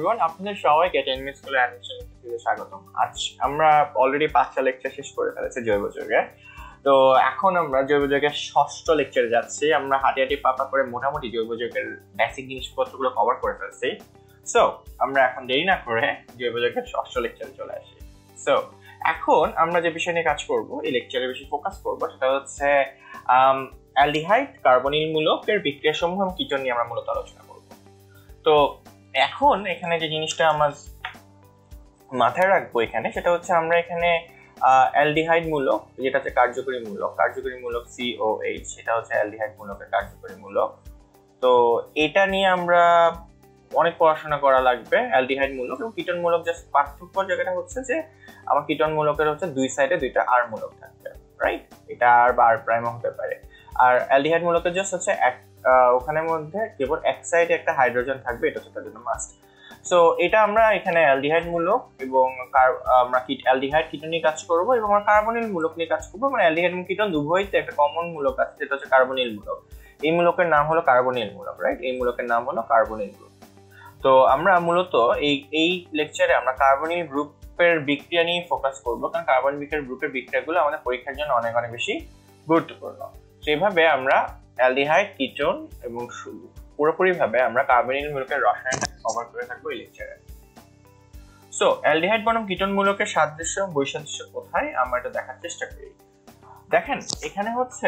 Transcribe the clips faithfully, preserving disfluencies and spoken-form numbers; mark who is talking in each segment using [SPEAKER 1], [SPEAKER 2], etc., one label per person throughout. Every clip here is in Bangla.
[SPEAKER 1] এভরিওয়ান, আপনাদের সবাইকে টেনমিনিট স্কুলে অ্যাডমিশন ভিডিওতে স্বাগতম। আজ আমরা অলরেডি পাঁচটা লেকচার শেষ করে ফেলেছি জৈব যৌগে। তো এখন আমরা জৈব যৌগের ষষ্ঠ লেকচারে যাচ্ছি। আমরা হাঁটি হাঁটি পাপা করে মোটামুটি জৈব যৌগের বেসিক জিনিসপত্রগুলো কভার করে ফেলছি। সো আমরা এখন দেরি না করে জৈব যৌগের ষষ্ঠ লেকচারে চলে আসি। সো এখন আমরা যে বিষয় নিয়ে কাজ করব, এই লেকচারে বেশি ফোকাস করবো, সেটা হচ্ছে অ্যালডিহাইড কার্বনিল মূলকের বিক্রিয়া সমূহ এবং কিটোন নিয়ে আমরা মূলত আলোচনা করব। তো এখন এখানে যে জিনিসটা আমরা মাথায় রাখবো এখানে, সেটা হচ্ছে আমরা এখানে অ্যালডিহাইড মূলক, যেটা হচ্ছে কার্যকরী মূলক, কার্যকরী মূলক সিওএইচ, সেটা হচ্ছে অ্যালডিহাইড মূলকের কার্যকরী মূলক। তো এটা নিয়ে আমরা অনেক পড়াশোনা করা লাগবে। অ্যালডিহাইড মূলক এবং কিটোন মূলক জাস্ট পার্থক্য জায়গাটা হচ্ছে যে আমার কিটোন মূলকের হচ্ছে দুই সাইডে দুইটা আর মূলক থাকবে, রাইট? এটা আর বা আর প্রাইম হতে পারে। আর অ্যালডিহাইড মূলকের জাস্ট হচ্ছে এক ওখানের মধ্যে কেবল এক সাইডে একটা হাইড্রোজেন থাকবে, এটা হচ্ছে তার জন্য মাস্ট। সো এটা আমরা এখানে অ্যালডিহাইড মূলক এবং আমরা অ্যালডিহাইড কিটোন নিয়ে কাজ করব এবং আমরা কার্বনিল মূলক নিয়ে কাজ করবো। মানে অ্যালডিহাইড এবং কিটোন উভয়তে একটা কমন মূলক আছে, যেটা হচ্ছে কার্বনিল মূলক। এই মূলকের নাম হলো কার্বনিল মূলক, রাইট? এই মূলকের নাম হলো কার্বনিল গ্রুপ। তো আমরা মূলত এই এই লেকচারে আমরা কার্বনিল গ্রুপের বিক্রিয়া নিয়ে ফোকাস করবো, কারণ কার্বন বিক্রিয়ার গ্রুপের বিক্রিয়াগুলো আমাদের পরীক্ষার জন্য অনেক অনেক বেশি গুরুত্বপূর্ণ। সেইভাবে আমরা অ্যালডিহাইড, কিটোন এবং পুরোপুরি ভাবে আমরা কার্বনিল মূলকের রসায়ন কভার করে থাকবো এই লেকচারে। সো অ্যালডিহাইড বনাম কিটোন মূলকের সাদৃশ্য এবং বৈসাদৃশ্য কোথায়, আমরা এটা দেখার চেষ্টা করি। দেখেন এখানে হচ্ছে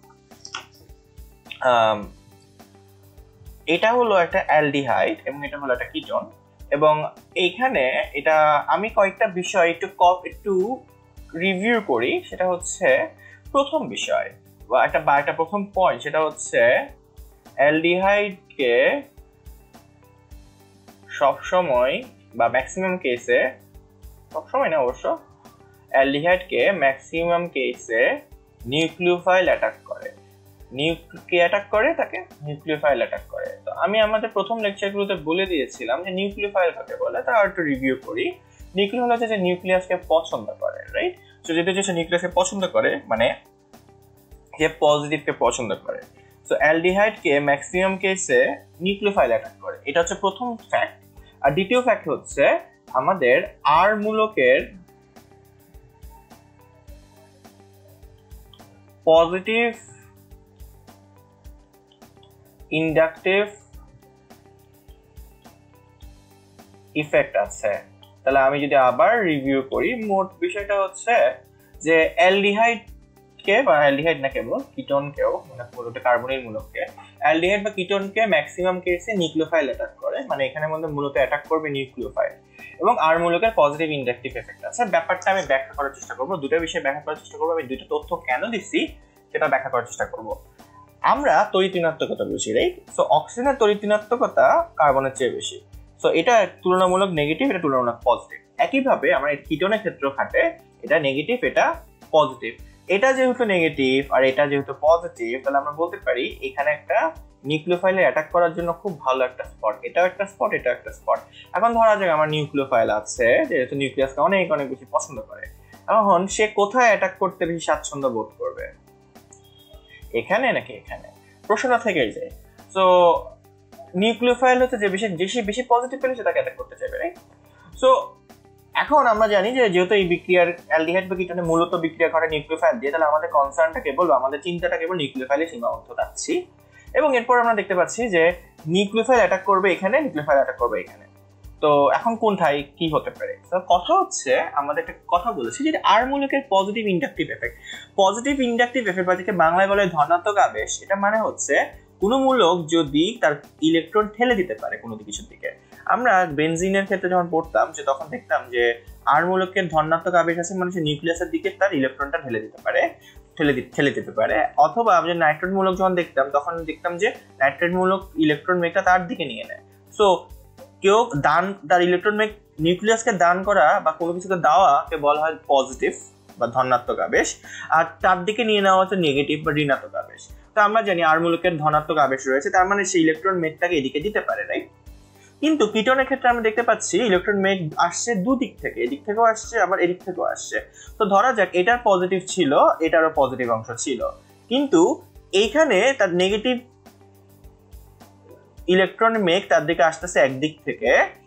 [SPEAKER 1] এটা হলো একটা অ্যালডিহাইড এবং এটা হলো একটা কিটোন, এবং এইখানে এটা আমি কয়েকটা বিষয় একটু একটু রিভিউ করি। সেটা হচ্ছে প্রথম বিষয় বা একটা বা একটা প্রথম পয়েন্ট, সেটা হচ্ছে অ্যালডিহাইডকে সবসময় বা ম্যাক্সিমাম কেসে, সবসময় না অবশ্য, অ্যালডিহাইডকে ম্যাক্সিমাম কেসে নিউক্লিওফাইল অ্যাটাক করে। নিউক্লিও অ্যাটাক করে তাকে নিউক্লিওফাইল অ্যাটাক করে। তো আমি আমাদের প্রথম লেকচারগুলোতে বলে দিয়েছিলাম যে নিউক্লিওফাইল কাকে বলে, তা একটু রিভিউ করি। নিউক্লিওফাইল হচ্ছে যে নিউক্লিয়াসকে পছন্দ করে, রাইট? তো যেটা হচ্ছে নিউক্লিয়াসকে পছন্দ করে মানে যে পজিটিভকে পছন্দ করে। সো অ্যালডিহাইডকে ম্যাক্সিমাম কেসে নিউক্লিওফাইল অ্যাটাক করে, এটা হচ্ছে প্রথম ফ্যাক্ট। আর দ্বিতীয় ফ্যাক্ট হচ্ছে আমাদের আর মূলকের পজিটিভ ইন্ডাকটিভ ইফেক্ট আছে। তাহলে আমি যদি আবার রিভিউ করি, মোট বিষয়টা হচ্ছে যে অ্যালডিহাইড কে বা অ্যালডিহাইড না কেবল কিটোনকেও, মানে মূলত কার্বনিল মূলককে, অ্যালডিহাইড বা কিটোনকে ম্যাক্সিমাম কেসে নিউক্লিওফাইল অ্যাটাক করে। মানে এখানের মধ্যে মূলত অ্যাটাক করবে নিউক্লিওফাইল, এবং আর মূলকের পজিটিভ ইন্ডাকটিভ এফেক্ট আছে। ব্যাপারটা আমি ব্যাখ্যা করার চেষ্টা করবো, দুটো বিষয় ব্যাখ্যা করার চেষ্টা করবো। আমি দুটো তথ্য কেন দিচ্ছি সেটা ব্যাখ্যা করার চেষ্টা করবো। আমরা তড়িৎ ঋণাত্মকতা বুঝি, রাইট? সো অক্সিজেনের তড়িৎ ঋণাত্মকতা কার্বনের চেয়ে বেশি। সো এটা তুলনামূলক নেগেটিভ, এটা তুলনামূলক পজিটিভ। একইভাবে আমরা কিটোনের ক্ষেত্রে খাটে, এটা নেগেটিভ, এটা পজিটিভ। এটা যেহেতু নেগেটিভ আর এটা যেহেতু পজিটিভ, তাহলে আমরা বলতে পারি এখানে একটা নিউক্লিওফাইলে অ্যাটাক করার জন্য খুব ভালো একটা স্পট। এটাও একটা স্পট, এটাও একটা স্পট। এখন ধরা যাক আমার নিউক্লিওফাইল আছে, যেহেতু নিউক্লিয়াসকে অনেক অনেক বেশি পছন্দ করে। এখন সে কোথায় অ্যাটাক করতে বেশি স্বাচ্ছন্দ্য বোধ করবে, এখানে নাকি এখানে? প্রশ্নটা থেকেই যায়। সো নিউক্লিওফাইল হচ্ছে যে বেশি বেশি বেশি পজিটিভ পেলে সে তাকে অ্যাটাক করতে চাইবে, রাইট? সো এখন আমরা জানি যে যেহেতু এই বিক্রিয়ার অ্যালডিহাইড বা কিটোনে মূলত বিক্রিয়া করে নিউক্লিওফাইল দিয়ে, তাহলে আমাদের কনসার্নটা কেবল, আমাদের চিন্তাটা কেবল নিউক্লিওফাইলে সীমাবদ্ধ রাখছি। এবং এরপর আমরা দেখতে পাচ্ছি যে নিউক্লিওফাইল অ্যাটাক করবে এখানে, নিউক্লিওফাইল অ্যাটাক করবে এখানে। তো এখন কোনটাই কি হতে পারে? তো কথা হচ্ছে, আমাদের একটা কথা বলেছি যে আর মূলকের positive inductive effect. Positive inductive effect বা যেটা বাংলায় বলে ধনাত্মক আবেশ, এটা মানে হচ্ছে কোনো মূলক যদি তার ইলেকট্রন ঠেলে দিতে পারে কোনো কিছুর দিকে। আমরা বেনজিনের ক্ষেত্রে যখন পড়তাম, যে তখন দেখতাম যে আর মূলকের ধনাত্মক আবেশ আছে, মানে সে নিউক্লিয়াসের দিকে তার ইলেকট্রনটা ঠেলে দিতে পারে, ঠেলে ঠেলে দিতে পারে। অথবা আমরা নাইট্রেট মূলক যখন দেখতাম, তখন দেখতাম যে নাইট্রেট মূলক ইলেকট্রন মেঘটা তার দিকে নিয়ে নেয়। সো কেউ দান, তার ইলেকট্রন মেঘ নিউক্লিয়াসকে দান করা বা কোনো কিছুকে দেওয়াকে বলা হয় পজিটিভ বা ধনাত্মক আবেশ, আর তার দিকে নিয়ে নেওয়া হচ্ছে নেগেটিভ বা ঋণাত্মক আবেশ। তো আমরা জানি আর মূলকের ধনাত্মক আবেশ রয়েছে, তার মানে সেই ইলেকট্রন মেঘটাকে এদিকে দিতে পারে, রাইট? কিন্তু কিটোনের ক্ষেত্রে আমরা দেখতে পাচ্ছি ইলেকট্রন মেঘ আসছে দুদিক থেকে, এদিক থেকেও আসছে আবার এদিক থেকেও আসছে। তো ধরা যাক এটার পজিটিভ ছিল, এটারও পজিটিভ অংশ ছিল, কিন্তু এইখানে তার নেগেটিভ ইলেকট্রন মেঘ তার দিকে আসতেছে একদিক থেকে,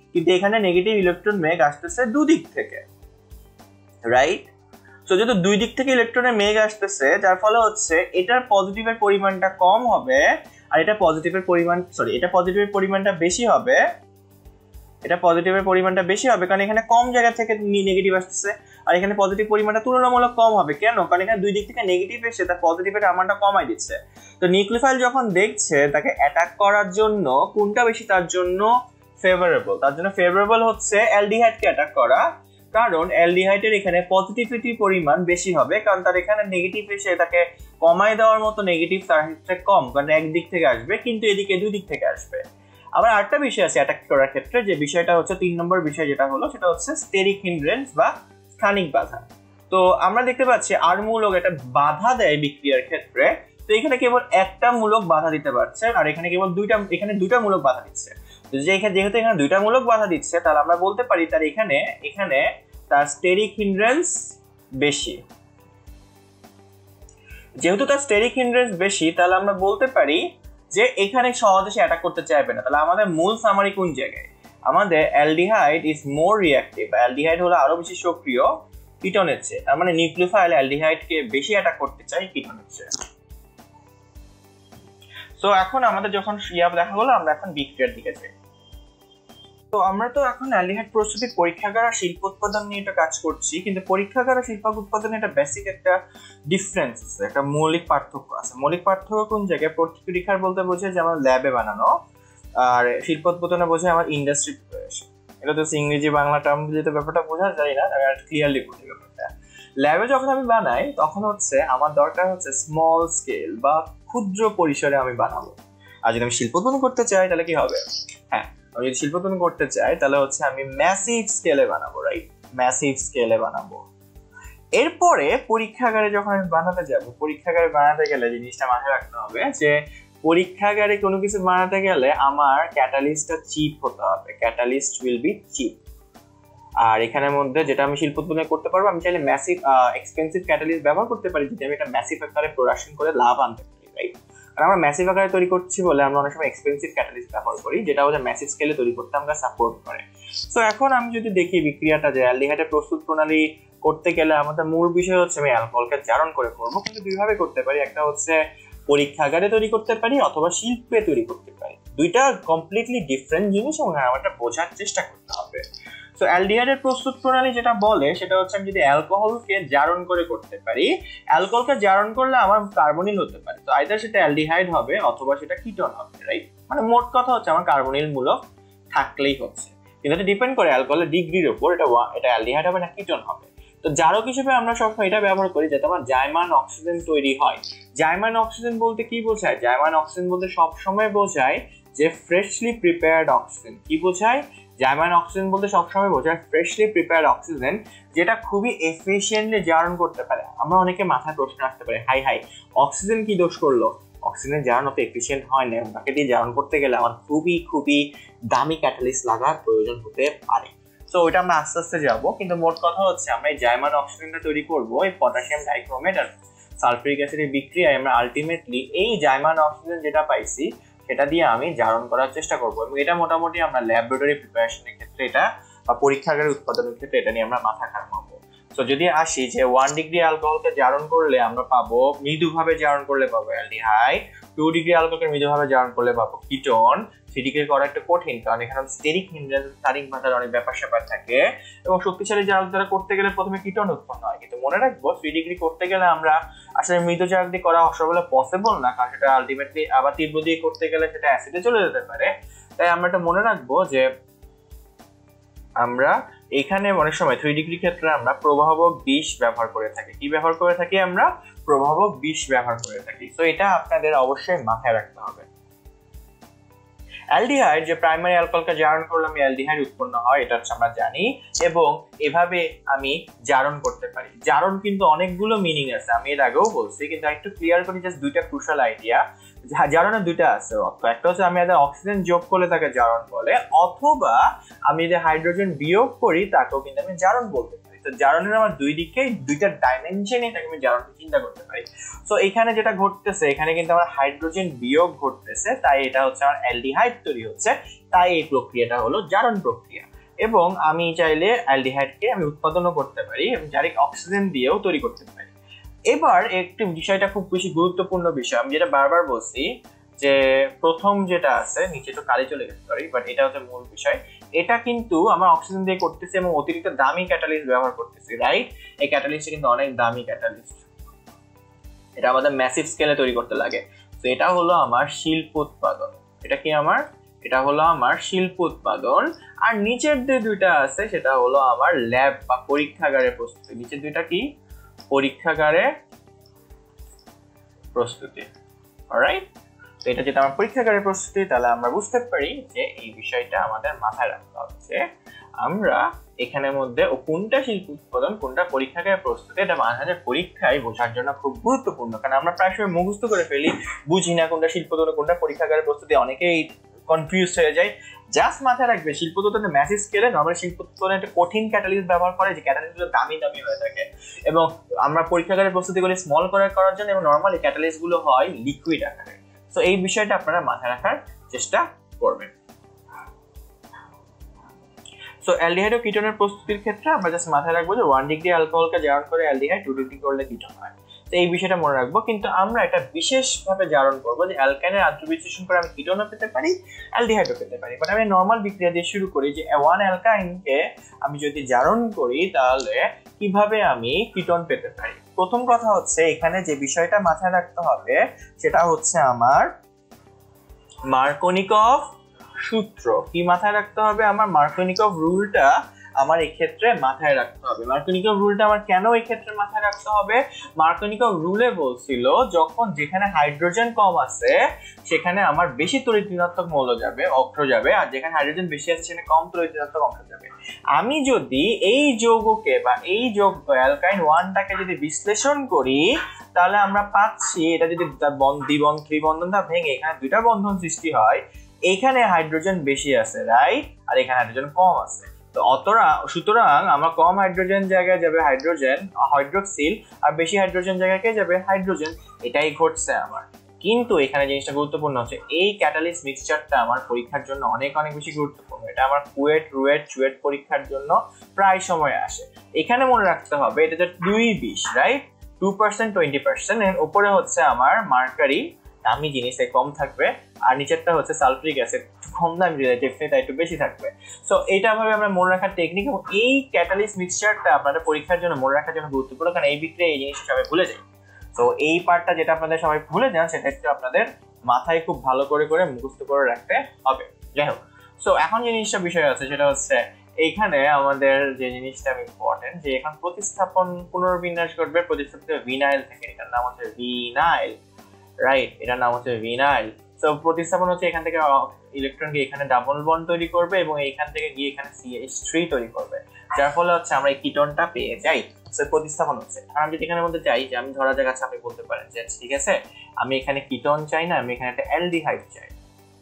[SPEAKER 1] কিন্তু এখানে নেগেটিভ ইলেকট্রন মেঘ আসতেছে দুদিক থেকে, রাইট? সো যেহেতু দুই দিক থেকে ইলেকট্রনের মেঘ আসতেছে, যার ফলে হচ্ছে এটার পজিটিভের পরিমাণটা কম হবে আর এটা পজিটিভের পরিমাণ সরি এটা পজিটিভের পরিমাণটা বেশি হবে, এটা পজিটিভের পরিমাণটা বেশি হবে কারণ এখানে কম জায়গা থেকে নেগেটিভ আসতেছে, আর এখানে পজিটিভ পরিমাণটা তুলনামূলক কম হবে। কেন? কারণ এখানে দুই দিক থেকে নেগেটিভ এসে তার পজিটিভের আমানটা কমাই দিচ্ছে। তো নিউক্লিওফাইল যখন দেখছে তাকে অ্যাটাক করার জন্য কোনটা বেশি তার জন্য ফেভারেবল, তার জন্য ফেভারেবল হচ্ছে অ্যালডিহাইডকে অ্যাটাক করা, কারণ অ্যালডিহাইডের এখানে পজিটিভিটি পরিমাণ বেশি হবে, কারণ তার এখানে নেগেটিভ এসে তাকে কমাই দেওয়ার মতো নেগেটিভ তার ক্ষেত্রে কম, কারণ একদিক থেকে আসবে কিন্তু এদিকে দুই দিক থেকে আসবে। আবার আরেকটা বিষয় আছে অ্যাটাক করার ক্ষেত্রে, যে বিষয়টা হচ্ছে তিন নম্বর বিষয় যেটা হলো সেটা হচ্ছে স্টেরিক হিন্ড্রেন্স বা স্থানিক বাধা। তো আমরা দেখতে পাচ্ছি আর মূলক একটা বাধা দেয় বিক্রিয়ার ক্ষেত্রে, তো এখানে কেবল একটা মূলক বাধা দিতে পারছে আর এখানে কেবল দুইটা এখানে দুইটা মূলক বাধা দিচ্ছে। যেহেতু এখানে দুইটা মূলক বাধা দিচ্ছে তাহলে আমরা বলতে পারি তার এখানে এখানে তার স্টেরিক হিন্ড্রেন্স বেশি। যেহেতু তার স্টেরিক হিন্ড্রেন্স বেশি তাহলে আমরা বলতে পারি যে এখানে সহজে সে অ্যাটাক করতে চাইবে না। তাহলে আমাদের মূল সামারি কোন জায়গায়? আমাদের aldehyde is more reactive, aldehyde হলো আরো বেশি সক্রিয় কিটোনের চেয়ে। তার মানে নিউক্লিওফাইল অ্যালডিহাইডকে বেশি অ্যাটাক করতে চাই কিটোনের চেয়ে। তো এখন আমাদের যখন ইয়া দেখা হলো, আমরা এখন বিক্রিয়ার দিকে যাই। তো আমরা তো এখন অ্যালডিহাইড প্রস্তুতির পরীক্ষাগার আর শিল্প উৎপাদন নিয়ে এটা কাজ করছি, কিন্তু পরীক্ষাগার আর শিল্প উৎপাদনে একটা বেসিক একটা ডিফারেন্স আছে, একটা মৌলিক পার্থক্য আছে। মৌলিক পার্থক্য কোন জায়গায়? পরীক্ষার বলতে বোঝায় যে আমার ল্যাবে বানানো, আর শিল্প উৎপাদনে বোঝায় আমার ইন্ডাস্ট্রি প্রিপারেশন। এটা তো ইংরেজি বাংলা টার্ম যেটা ব্যাপারটা বোঝা যায় না, আমি ক্লিয়ারলি বুঝি ব্যাপারটা। ল্যাবে যখন আমি বানাই তখন হচ্ছে আমার দরকার হচ্ছে স্মল স্কেল বা ক্ষুদ্র পরিসরে আমি বানাবো। আর যদি আমি শিল্প উৎপাদন করতে চাই তাহলে কি হবে? হ্যাঁ, আমি যদি শিল্প উৎপাদন করতে চাই তাহলে হচ্ছে আমি ম্যাসিভ স্কেলে বানাবো, রাইট? ম্যাসিভ স্কেলে বানাবো। এরপরে পরীক্ষাগারে যখন আমি বানাতে যাব, পরীক্ষাগারে বানাতে গেলে জিনিসটা মাথায় রাখতে হবে যে পরীক্ষাগারে কোনো কিছু বানাতে গেলে আমার ক্যাটালিস্টটা চিপ হতে হবে, ক্যাটালিস্ট উইল বি চিপ। আর এখানের মধ্যে যেটা আমি শিল্প উৎপাদন করতে পারবো, আমি চাইলে ম্যাসিভ এক্সপেন্সিভ ক্যাটালিস্ট ব্যবহার করতে পারি যদি আমি একটা ম্যাসিভ আকারে প্রোডাকশন করে লাভ আনতে পারি, রাইট? আর আমরা ম্যাসিভ আকারে তৈরি করছি বলে আমরা অনেক সময় এক্সপেন্সিভ ক্যাটালিস্ট ব্যবহার করি, যেটা হচ্ছে ম্যাসিভ স্কেলে তৈরি করতে আমরা সাপোর্ট করে। সো এখন আমি যদি দেখি বিক্রিয়াটা যে অ্যালডিহাইডের প্রস্তুত প্রণালী করতে গেলে আমাদের মূল বিষয় হচ্ছে আমি অ্যালকোহলকে জারণ করে করবো, কিন্তু দুইভাবে করতে পারি। একটা হচ্ছে পরীক্ষাগারে তৈরি করতে পারি অথবা শিল্পে তৈরি করতে পারি। দুইটা কমপ্লিটলি ডিফারেন্ট জিনিস এবং আমাদের বোঝার চেষ্টা করতে হবে। সো অ্যালডিহাইডের প্রস্তুত প্রণালী যেটা বলে সেটা হচ্ছে আমি যদি অ্যালকোহলকে জারণ করে করতে পারি, অ্যালকোহলকে জারণ করলে আমার কার্বনিল হতে পারে, তো আইদার সেটা অ্যালডিহাইড হবে অথবা সেটা কিটোন হবে, রাইট? মানে মোট কথা হচ্ছে আমার কার্বনিল মূলক থাকলেই হচ্ছে, কিন্তু এটা ডিপেন্ড করে অ্যালকোহলের ডিগ্রির উপর, এটা এটা অ্যালডিহাইড হবে না কিটোন হবে। তো জারক হিসেবে আমরা সবসময় এটা ব্যবহার করি যাতে আমার জাইমান অক্সিজেন তৈরি হয়। জাইমান অক্সিজেন বলতে কি বোঝায়? জাইমান অক্সিজেন বলতে সবসময় বোঝায় যে ফ্রেশলি প্রিপেয়ার্ড অক্সিজেন। কি বোঝায়? জাইমান অক্সিজেন বলতে সবসময় বোঝায় ফ্রেশলি প্রিপেয়ার্ড অক্সিজেন, যেটা খুবই এফিশিয়েন্টলি জারণ করতে পারে। আমরা অনেকে মাথায় প্রশ্ন আসতে পারে, হাই হাই অক্সিজেন কি দোষ করলো? অক্সিজেন জারণ অত এফিশিয়েন্ট হয় না, তাকে দিয়ে জারণ করতে গেলে আমার খুবই খুবই দামি ক্যাটালিস্ট লাগার প্রয়োজন হতে পারে। সো ওইটা আমরা আস্তে আস্তে যাবো, কিন্তু মোট কথা হচ্ছে আমরা এই জাইমান অক্সিজেনটা তৈরি করবো এই পটাশিয়াম ডাইক্রোমেট আর সালফিউরিক অ্যাসিডের বিক্রিয়ায় আমরা আলটিমেটলি এই জাইমান অক্সিজেন যেটা পাইছি সেটা দিয়ে আমি জারণ করার চেষ্টা করবো, এবং এটা মোটামুটি আমরা ল্যাবরেটরি প্রিপারেশনের ক্ষেত্রে এটা বা পরীক্ষাগারের উৎপাদনের ক্ষেত্রে এটা নিয়ে আমরা মাথা ঘামাবো। তো যদি আসি যে ওয়ান ডিগ্রি অ্যালকোহলকে জারণ করলে আমরা পাবো, মৃদুভাবে জারণ করলে পাবো অ্যালডিহাইড, টু ডিগ্রি অ্যালকোহলকে মৃদুভাবে জারণ করলে পাবো কিটোন, থ্রি ডিগ্রি করা একটা কঠিন কারণ এখানে স্টেরিক হিন্ড্রেন্স স্টারিক বাধার অনেক ব্যাপার স্যাপার থাকে, এবং শক্তিশালী জারক দ্বারা করতে গেলে প্রথমে কিটোন উৎপন্ন হয়। কিন্তু মনে রাখবো থ্রি ডিগ্রি করতে গেলে আমরা আসলে মৃদু জারক দিয়ে করা অসবলে পসিবল না, কারণ সেটা আলটিমেটলি আবার তীব্র দিয়ে করতে গেলে সেটা অ্যাসিডে চলে যেতে পারে। তাই আমরা এটা মনে রাখবো যে আমরা এখানে অনেক সময় থ্রি ডিগ্রি ক্ষেত্রে আমরা প্রবাহক বিষ ব্যবহার করে থাকি। কি ব্যবহার করে থাকি? আমরা প্রবাহক বিষ ব্যবহার করে থাকি। তো এটা আপনাদের অবশ্যই মাথায় রাখতে হবে। অ্যালডিহাইড যে প্রাইমারি অ্যালকোহলকে জারণ করলে আমি অ্যালডিহাইড উৎপন্ন হয় এটা হচ্ছে আমরা জানি, এবং এভাবে আমি জারণ করতে পারি। জারণ কিন্তু অনেকগুলো মিনিং আছে, আমি এর আগেও বলছি, কিন্তু একটু ক্লিয়ার করি জাস্ট দুইটা ক্রুশাল আইডিয়া। জারণের দুইটা আছে অর্থ, একটা হচ্ছে আমি এদের অক্সিজেন যোগ করলে তাকে জারণ বলে, অথবা আমি যদি হাইড্রোজেন বিয়োগ করি তাকেও কিন্তু আমি জারণ বলতে পারি। তো তো জারণের আমার দুই দিকে দুইটা ডাইমেনশনে এটাকে আমি জারণ চিন্তা করতে পারি। সো এখানে যেটা ঘটতেছে, এখানে কিন্তু আমার হাইড্রোজেন বিয়োগ ঘটতেছে, তাই এটা হচ্ছে আমার অ্যালডিহাইড তৈরি হচ্ছে, তাই এই প্রক্রিয়াটা হলো জারণ প্রক্রিয়া। এবং আমি চাইলে অ্যালডিহাইডকে আমি উৎপাদনও করতে পারি এবং ডাইরেক্ট অক্সিজেন দিয়েও তৈরি করতে পারি। এবার একটি বিষয়টা খুব বেশি গুরুত্বপূর্ণ বিষয়, আমি যেটা বারবার বলছি যে প্রথম যেটা আছে, নিচে তো কালি চলে গেছে সরি, বাট এটা হচ্ছে মূল বিষয়। এটা কিন্তু আমার অক্সিজেন দিয়ে করতেছে এবং অতিরিক্ত দামি ক্যাটালিস্ট ব্যবহার করতেছি, রাইট? এই ক্যাটালিস্টটা কিন্তু অনেক দামি ক্যাটালিস্ট, এটা আমাদের ম্যাসিভ স্কেলে তৈরি করতে লাগে। তো এটা হলো আমার শিল্প উৎপাদন। এটা কি আমার? এটা হলো আমার শিল্প উৎপাদন। আর নিচের যে দুইটা আছে সেটা হলো আমার ল্যাব বা পরীক্ষাগারে প্রস্তুতি। নিচের দুইটা কি? পরীক্ষাগারে প্রস্তুতি। অলরাইট, তো এটা যেটা আমার পরীক্ষাগারে প্রস্তুতি, তাহলে আমরা বুঝতে পারি যে এই বিষয়টা আমাদের মাথায় রাখতে হবে যে আমরা এখানের মধ্যে ও কোনটা শিল্প উৎপাদন কোনটা পরীক্ষাগারে প্রস্তুতি, এটা মাঝে পরীক্ষায় বোঝার জন্য খুব গুরুত্বপূর্ণ। কারণ আমরা প্রায় সময় মুখস্থ করে ফেলি, বুঝি না কোনটা শিল্প উৎপাদন কোনটা পরীক্ষাগারে প্রস্তুতি, অনেকেই কনফিউজ হয়ে যায়। জাস্ট মাথায় রাখবে শিল্প উৎপাদনের ম্যাসিভ স্কেলে নরমাল শিল্প উৎপাদনে একটা কঠিন ক্যাটালিস্ট ব্যবহার করে, যে ক্যাটালিস্টগুলো দামি দামি হয়ে থাকে, এবং আমরা পরীক্ষাগারে প্রস্তুতি করি স্মল করার করার জন্য, এবং নরমালি ক্যাটালিস্ট গুলো হয় লিকুইড আকারে। তো এই বিষয়টা আপনারা মাথায় রাখার চেষ্টা করবেন। সো অ্যালডিহাইড ও কিটোনের প্রস্তুতির ক্ষেত্রে আমরা জাস্ট মাথায় রাখবো যে ওয়ান ডিগ্রি অ্যালকোহলকে জারণ করে অ্যালডিহাইড, টু ডিগ্রি করলে কিটোন হয়। তো এই বিষয়টা মনে রাখবো। কিন্তু আমরা এটা বিশেষভাবে জারণ করবো যে অ্যালকাইনের আদ্র বিশ্লেষণ করে আমি কিটোনও পেতে পারি, অ্যালডিহাইডও পেতে পারি। বাট আমি নর্মাল বিক্রিয়া দিয়ে শুরু করি যে ওয়ান অ্যালকাইনকে আমি যদি জারণ করি তাহলে কিভাবে আমি কিটোন পেতে পারি। প্রথম কথা হচ্ছে এখানে যে বিষয়টা মাথায় রাখতে হবে সেটা হচ্ছে আমার মার্কোনিকভ সূত্র। কি মাথায় রাখতে হবে? আমার মার্কোনিকভ রুলটা আমার এই ক্ষেত্রে মাথায় রাখতে হবে। মার্কোনিকভ রুলটা আমার কেন এই ক্ষেত্রে মাথায় রাখতে হবে? মার্কোনিকভ রুলে বলছিল যখন যেখানে হাইড্রোজেন কম আছে সেখানে আমার বেশি তড়িৎ ঋণাত্মক মৌল যাবে, অক্ষ যাবে, আর যেখানে হাইড্রোজেন বেশি আছে সেখানে কম তড়িৎ ঋণাত্মক অংশ যাবে। আমি যদি এই যৌগকে বা এই যৌগ অ্যালকাইন ওয়ানটাকে যদি বিশ্লেষণ করি তাহলে আমরা পাচ্ছি এটা যদি দ্বিবন্ধন ত্রিবন্ধনটা ভেঙে এখানে দুইটা বন্ধন সৃষ্টি হয়, এখানে হাইড্রোজেন বেশি আছে, রাইট, আর এখানে হাইড্রোজেন কম আছে। তো অতরা সুতরাং আমার কম হাইড্রোজেন জায়গায় যাবে হাইড্রোজেন হাইড্রোক্সিল, আর বেশি হাইড্রোজেন জায়গায় কে যাবে? হাইড্রোজেন। এটাই ঘটছে আমার। কিন্তু এখানে জিনিসটা গুরুত্বপূর্ণ হচ্ছে এই ক্যাটালিস্ট মিক্সচারটা আমার পরীক্ষার জন্য অনেক অনেক বেশি গুরুত্বপূর্ণ। এটা আমার কুয়েট রুয়েট চুয়েট পরীক্ষার জন্য প্রায় সময় আসে। এখানে মনে রাখতে হবে এটা দুই বিশ, right, two percent twenty percent এর উপরে হচ্ছে আমার মার্কারি, দামি জিনিস তাই কম থাকবে, আর নিচেরটা হচ্ছে সালফ্রিক অ্যাসিড, কম দামি রিলেটিভলি তাই একটু বেশি থাকবে। সো এইটা ভাবে আমরা মনে রাখার টেকনিক, এবং এই ক্যাটালিস্ট মিক্সচারটা আপনাদের পরীক্ষার জন্য মনে রাখার জন্য গুরুত্বপূর্ণ, কারণ এই বিক্রিয়া এই জিনিসটা সবাই ভুলে যায়। তো এই পার্টটা যেটা আপনাদের সবাই ভুলে যান সেটা একটু আপনাদের মাথায় খুব ভালো করে করে মুখস্থ করে রাখতে হবে। যাই হোক, সো এখন যে জিনিসটা বিষয় আছে সেটা হচ্ছে এইখানে আমাদের যে জিনিসটা ইম্পর্টেন্ট, যে এখন প্রতিস্থাপন পুনর্বিন্যাস করবে প্রতিস্থাপিত ভিনাইল থেকে। এটার নাম হচ্ছে ভিনাইল, রাইট, এটার নাম হচ্ছে ভিনাইল। সো প্রতিস্থাপন হচ্ছে এখান থেকে ইলেকট্রন গিয়ে এখানে ডাবল বন্ড তৈরি করবে এবং এইখান থেকে গিয়ে এখানে সি এইচ থ্রি তৈরি করবে, যার ফলে হচ্ছে আমরা এই কিটোনটা পেয়ে যাই। সো প্রতিস্থাপন হচ্ছে। আর আমি যদি এখানের মধ্যে চাই যে আমি ধরা যাক আছে, আপনি বলতে পারেন যে ঠিক আছে আমি এখানে কিটোন চাই না, আমি এখানে একটা অ্যালডিহাইড চাই,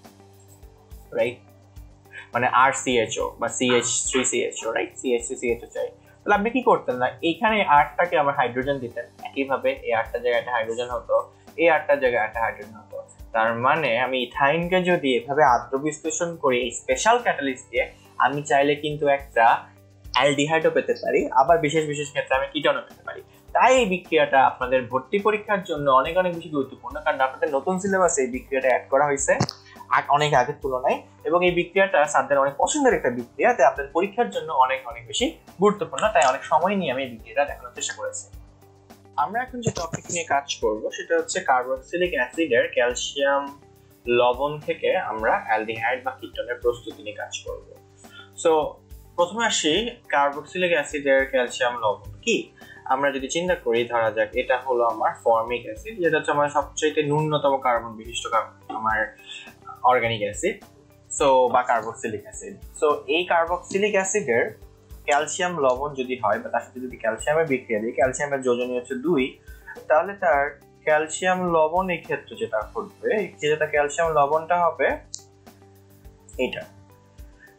[SPEAKER 1] রাইট, মানে আর সি এইচ ও বা C H three C H O, right, C H three C H O চাই। তাহলে আপনি কি করতেন না, এইখানে আটটাকে আমার হাইড্রোজেন দিতেন, একইভাবে এই আটটা জায়গায় একটা হাইড্রোজেন হতো, এই আটটার জায়গায় একটা হাইড্রোজেন হতো। তার মানে আমি ইথাইনকে যদি এভাবে আদ্র বিশ্লেষণ করি এই স্পেশাল ক্যাটালিস্ট দিয়ে, আমি চাইলে কিন্তু একটা অ্যালডিহাইডও পেতে পারি, আবার বিশেষ বিশেষ ক্ষেত্রে আমি কিটোনও পেতে পারি। তাই এই বিক্রিয়াটা আপনাদের ভর্তি পরীক্ষার জন্য অনেক অনেক বেশি গুরুত্বপূর্ণ, কারণ আপনাদের নতুন সিলেবাসে এই বিক্রিয়াটা অ্যাড করা হয়েছে অনেক আগের তুলনায়, এবং এই বিক্রিয়াটা স্যারদের অনেক পছন্দের একটা বিক্রিয়া, তাই আপনাদের পরীক্ষার জন্য অনেক অনেক বেশি গুরুত্বপূর্ণ। তাই অনেক সময় নিয়ে আমি এই বিক্রিয়াটা দেখানোর চেষ্টা করেছি। আমরা এখন যে টপিক নিয়ে কাজ করব সেটা হচ্ছে কার্বক্সিলিক অ্যাসিডের ক্যালসিয়াম লবণ থেকে আমরা অ্যালডিহাইড বা কিটোনের প্রস্তুতি নিয়ে কাজ করব। সো প্রথমে আসি কার্বক্সিলিক অ্যাসিডের ক্যালসিয়াম লবণ কি। আমরা যদি চিন্তা করি, ধরা যাক এটা হলো আমার ফর্মিক অ্যাসিড, যেটা হচ্ছে আমার সবচেয়ে ন্যূনতম কার্বন বিশিষ্ট আমার অর্গানিক অ্যাসিড, সো বা কার্বক্সিলিক অ্যাসিড। সো এই কার্বক্সিলিক অ্যাসিডের ক্যালসিয়াম লবণ যদি হয় বা তার সাথে যদি ক্যালসিয়ামের বিক্রিয়া দিই, ক্যালসিয়ামের যোজনী হচ্ছে দুই, তাহলে তার ক্যালসিয়াম লবণ এই ক্ষেত্রে যেটা ঘটবে, যেটা ক্যালসিয়াম লবণটা হবে এটা।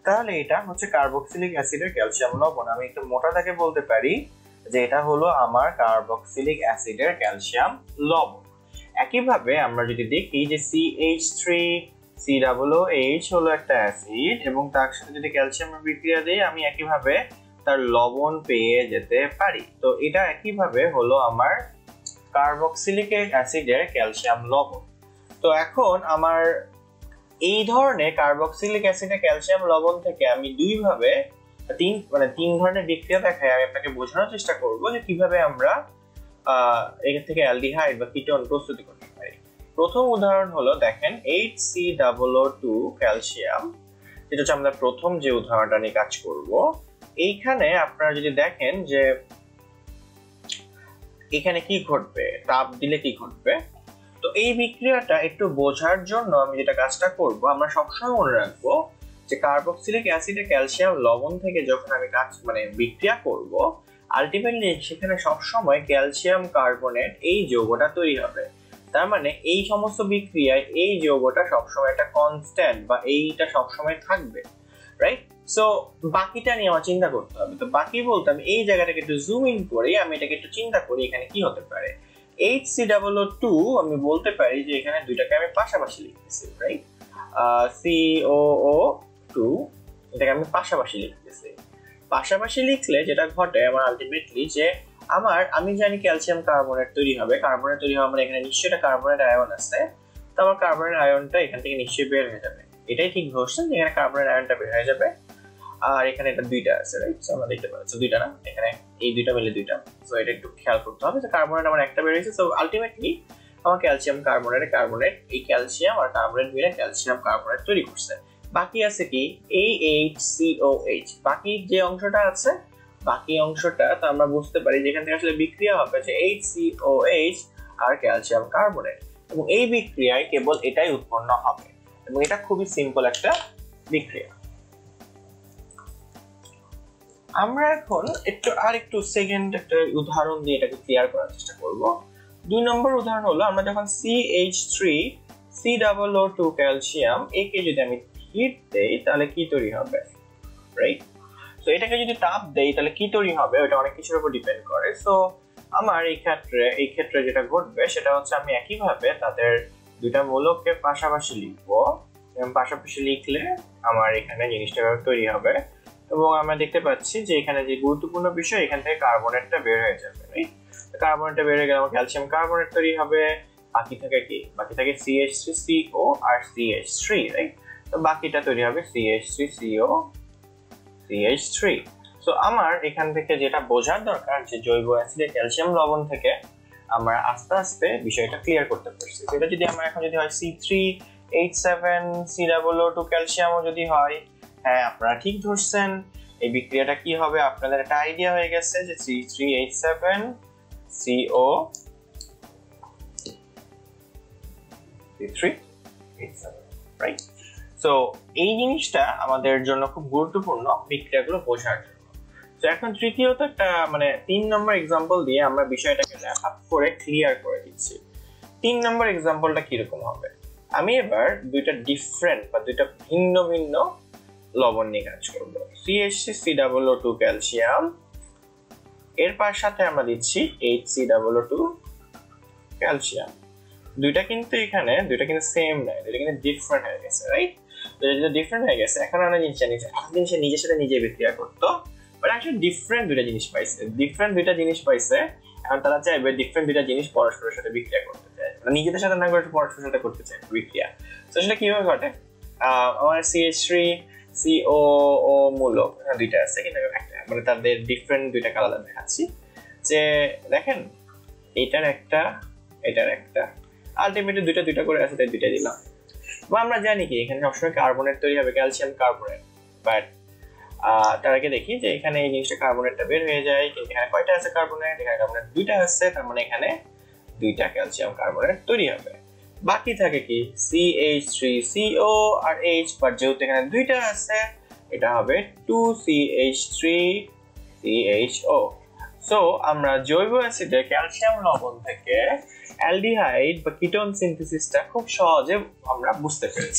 [SPEAKER 1] তাহলে এটা হচ্ছে কার্বক্সিলিক অ্যাসিডের ক্যালসিয়াম লবণ। আমি একটু মোটা দাগে বলতে পারি যে এটা হলো আমার কার্বক্সিলিক অ্যাসিডের ক্যালসিয়াম লবণ। একইভাবে আমরা যদি দেখি যে C H three C double O H হলো একটা অ্যাসিড এবং তার সাথে যদি ক্যালসিয়ামের বিক্রিয়া দিই আমি একইভাবে তার লবণ পেয়ে যেতে পারি। তো এটা একইভাবে হলো আমার কার্বক্সিলিক অ্যাসিডের ক্যালসিয়াম লবণ। তো এখন আমার এই ধরনের কার্বক্সিলিক অ্যাসিডের ক্যালসিয়াম লবণ থেকে আমি দুইভাবে তিন মানে তিন ধরনের বিক্রিয়া দেখাই আমি আপনাকে বোঝানোর চেষ্টা করব যে কিভাবে আমরা আহ এখান থেকে অ্যালডিহাইড বা কিটোন প্রস্তুত করতে পারি। প্রথম উদাহরণ হলো দেখেন H C double O two calcium, যেটা হচ্ছে আমরা প্রথম যে উদাহরণটা নিয়ে কাজ করব। এইখানে আপনারা যদি দেখেন যে এখানে কি ঘটবে, তাপ দিলে কি ঘটবে। তো এই বিক্রিয়াটা একটু বোঝার জন্য আমি যেটা কাজটা করব, আমরা সবসময় মনে রাখবো যে কার্বক্সিলিক অ্যাসিডে ক্যালসিয়াম লবণ থেকে যখন আমি কাজ মানে বিক্রিয়া করব, আলটিমেটলি সেখানে সবসময় ক্যালসিয়াম কার্বনেট এই যৌগটা তৈরি হবে। তার মানে এই সমস্ত বিক্রিয়ায় এই যৌগটা সবসময় একটা কনস্ট্যান্ট বা এইটা সবসময় থাকবে, রাইট? সো বাকিটা নিয়ে আমার চিন্তা করতে হবে। তো বাকি বলতে আমি এই জায়গাটাকে একটু জুম ইন করে আমি এটাকে একটু চিন্তা করি এখানে কি হতে পারে। H C double O two আমি বলতে পারি যে এখানে দুইটাকে আমি পাশাপাশি লিখতেছি, right? C O O two এটাকে আমি পাশাপাশি লিখতেছি। পাশাপাশি লিখলে যেটা ঘটে আমার আলটিমেটলি যে আমার আমি জানি ক্যালসিয়াম কার্বনেট তৈরি হবে। কার্বনেট তৈরি হওয়া মানে এখানে নিশ্চয়ই একটা কার্বনেট আয়ন আছে, তো আমার কার্বনেট আয়নটা এখান থেকে নিশ্চয়ই বের হয়ে যাবে। এটাই ঠিক ধরছেন, এখানে কার্বনেট আয়নটা বের হয়ে যাবে। আর এখানে এটা দুইটা আছে, রাইট? সো আমরা দেখতে পাচ্ছি দুইটা না, এখানে এই দুইটা মিলে দুইটা। সো এটা একটু খেয়াল করতে হবে যে কার্বনেট আমার একটা বের হয়েছে। সো আলটিমেটলি আমার ক্যালসিয়াম কার্বনেট কার্বনেট এই ক্যালসিয়াম আর কার্বনেট মিলে ক্যালসিয়াম কার্বনেট তৈরি করছে। বাকি আছে কি এই এইচ সি ও এইচ, বাকি যে অংশটা আছে বাকি অংশটা তো আমরা বুঝতে পারি যেখান থেকে আসলে বিক্রিয়া হবে যে এইচ সি ও এইচ আর ক্যালসিয়াম কার্বনেট, এবং এই বিক্রিয়ায় কেবল এটাই উৎপন্ন হবে এবং এটা খুবই সিম্পল একটা বিক্রিয়া। আমরা এখন একটু আর একটু সেকেন্ড একটা উদাহরণ দিয়ে এটাকে ক্লিয়ার করার চেষ্টা করব। দুই নম্বর উদাহরণ হলো আমরা যখন C H three C double O two calcium একে যদি আমি হিট দেই তাহলে কি তৈরি হবে, রাইট? তো এটাকে যদি তাপ দেই তাহলে কি তৈরি হবে ওটা অনেক কিছুর উপর ডিপেন্ড করে। সো আমার এই ক্ষেত্রে এই ক্ষেত্রে যেটা ঘটবে সেটা হচ্ছে আমি একইভাবে তাদের দুইটা মৌলকে পাশাপাশি লিখবো এবং পাশাপাশি লিখলে আমার এখানে জিনিসটা তৈরি হবে এবং আমরা দেখতে পাচ্ছি যে এখানে যে গুরুত্বপূর্ণ বিষয় এখান থেকে কার্বনেটটা বের হয়ে যাবে, রাইট? কার্বনেটটা বের হয়ে গেলে আমার ক্যালসিয়াম কার্বনেট তৈরি হবে। বাকি থাকে কি, বাকি থাকে C H three C O আর সি এইচ থ্রি, রাইট? তো বাকিটা তৈরি হবে C H three C O C H three. So আমার এখান থেকে যেটা বোঝার দরকার যে জৈব অ্যাসিডে ক্যালসিয়াম লবণ থেকে আমরা আস্তে আস্তে বিষয়টা ক্লিয়ার করতে পারছি। এটা যদি আমরা এখন যদি হয় C three H seven C double O two ক্যালসিয়ামও যদি হয়, হ্যাঁ আপনারা ঠিক ধরছেন। এই বিক্রিয়াটা কি হবে আপনাদের একটা আইডিয়া হয়ে গেছে যে C three H seven C O C three H seven, right? So এই জিনিসটা আমাদের জন্য খুব গুরুত্বপূর্ণ বিক্রিয়াগুলো বোঝার জন্য। তো এখন তৃতীয়ত একটা মানে তিন নম্বর এক্সাম্পল দিয়ে আমরা বিষয়টাকে র্যাপ আপ করে ক্লিয়ার করে দিচ্ছি। তিন নম্বর এক্সাম্পলটা কিরকম হবে, আমি এবার দুইটা ডিফারেন্ট বা দুইটা ভিন্ন ভিন্ন লবণ নিয়ে কাজ করবো। C H three C double O two calcium, এর পার সাথে আমরা দিচ্ছি H C double O two calcium. দুইটা কিন্তু এখানে দুইটা কিন্তু সেম নয়, দুইটা কিন্তু ডিফারেন্ট হয়ে গেছে, রাইট? তো যেটা ডিফারেন্ট হয়ে গেছে এখন আমরা জিনিস জানি যে একদিন সে নিজের সাথে নিজে বিক্রিয়া করতো, বাট অ্যাকচুয়ালি ডিফারেন্ট দুইটা জিনিস পাইছে। ডিফারেন্ট দুইটা জিনিস পাইছে এখন তারা চাইবে ডিফারেন্ট দুইটা জিনিস পরস্পরের সাথে বিক্রিয়া করতে চায়, মানে নিজেদের সাথে না করে পরস্পরের সাথে করতে চায় বিক্রিয়া। তো সেটা কিভাবে ঘটে, আমার C H three C O O মূলক দুইটা আছে কিন্তু একটা মানে তাদের ডিফারেন্ট দুইটা কালার দেখাচ্ছি। যে দেখেন এটার একটা এটার একটা আলটিমেটলি দুইটা দুইটা করে আছে তাই দুইটা দিলাম। বা আমরা জানি কি এখানে সবসময় কার্বনেট তৈরি হবে, ক্যালসিয়াম কার্বনেট, বাট তার আগে দেখি যে এখানে এই জিনিসটা কার্বনেটটা বের হয়ে যায়, কিন্তু এখানে কয়টা আছে কার্বনেট, এখানে কার্বনেট দুইটা আছে, তার মানে এখানে দুইটা ক্যালসিয়াম কার্বনেট তৈরি হবে। বাকি থাকে কি C H three C O আর H, বাট যেহেতু এখানে দুইটা আছে এটা হবে two C H three C H O. So আমরা জৈব অ্যাসিডের ক্যালসিয়াম লবণ থেকে অ্যালডিহাইড বা কিটোন সিনথেসিসটা খুব সহজে আমরা বুঝতে পেরেছি।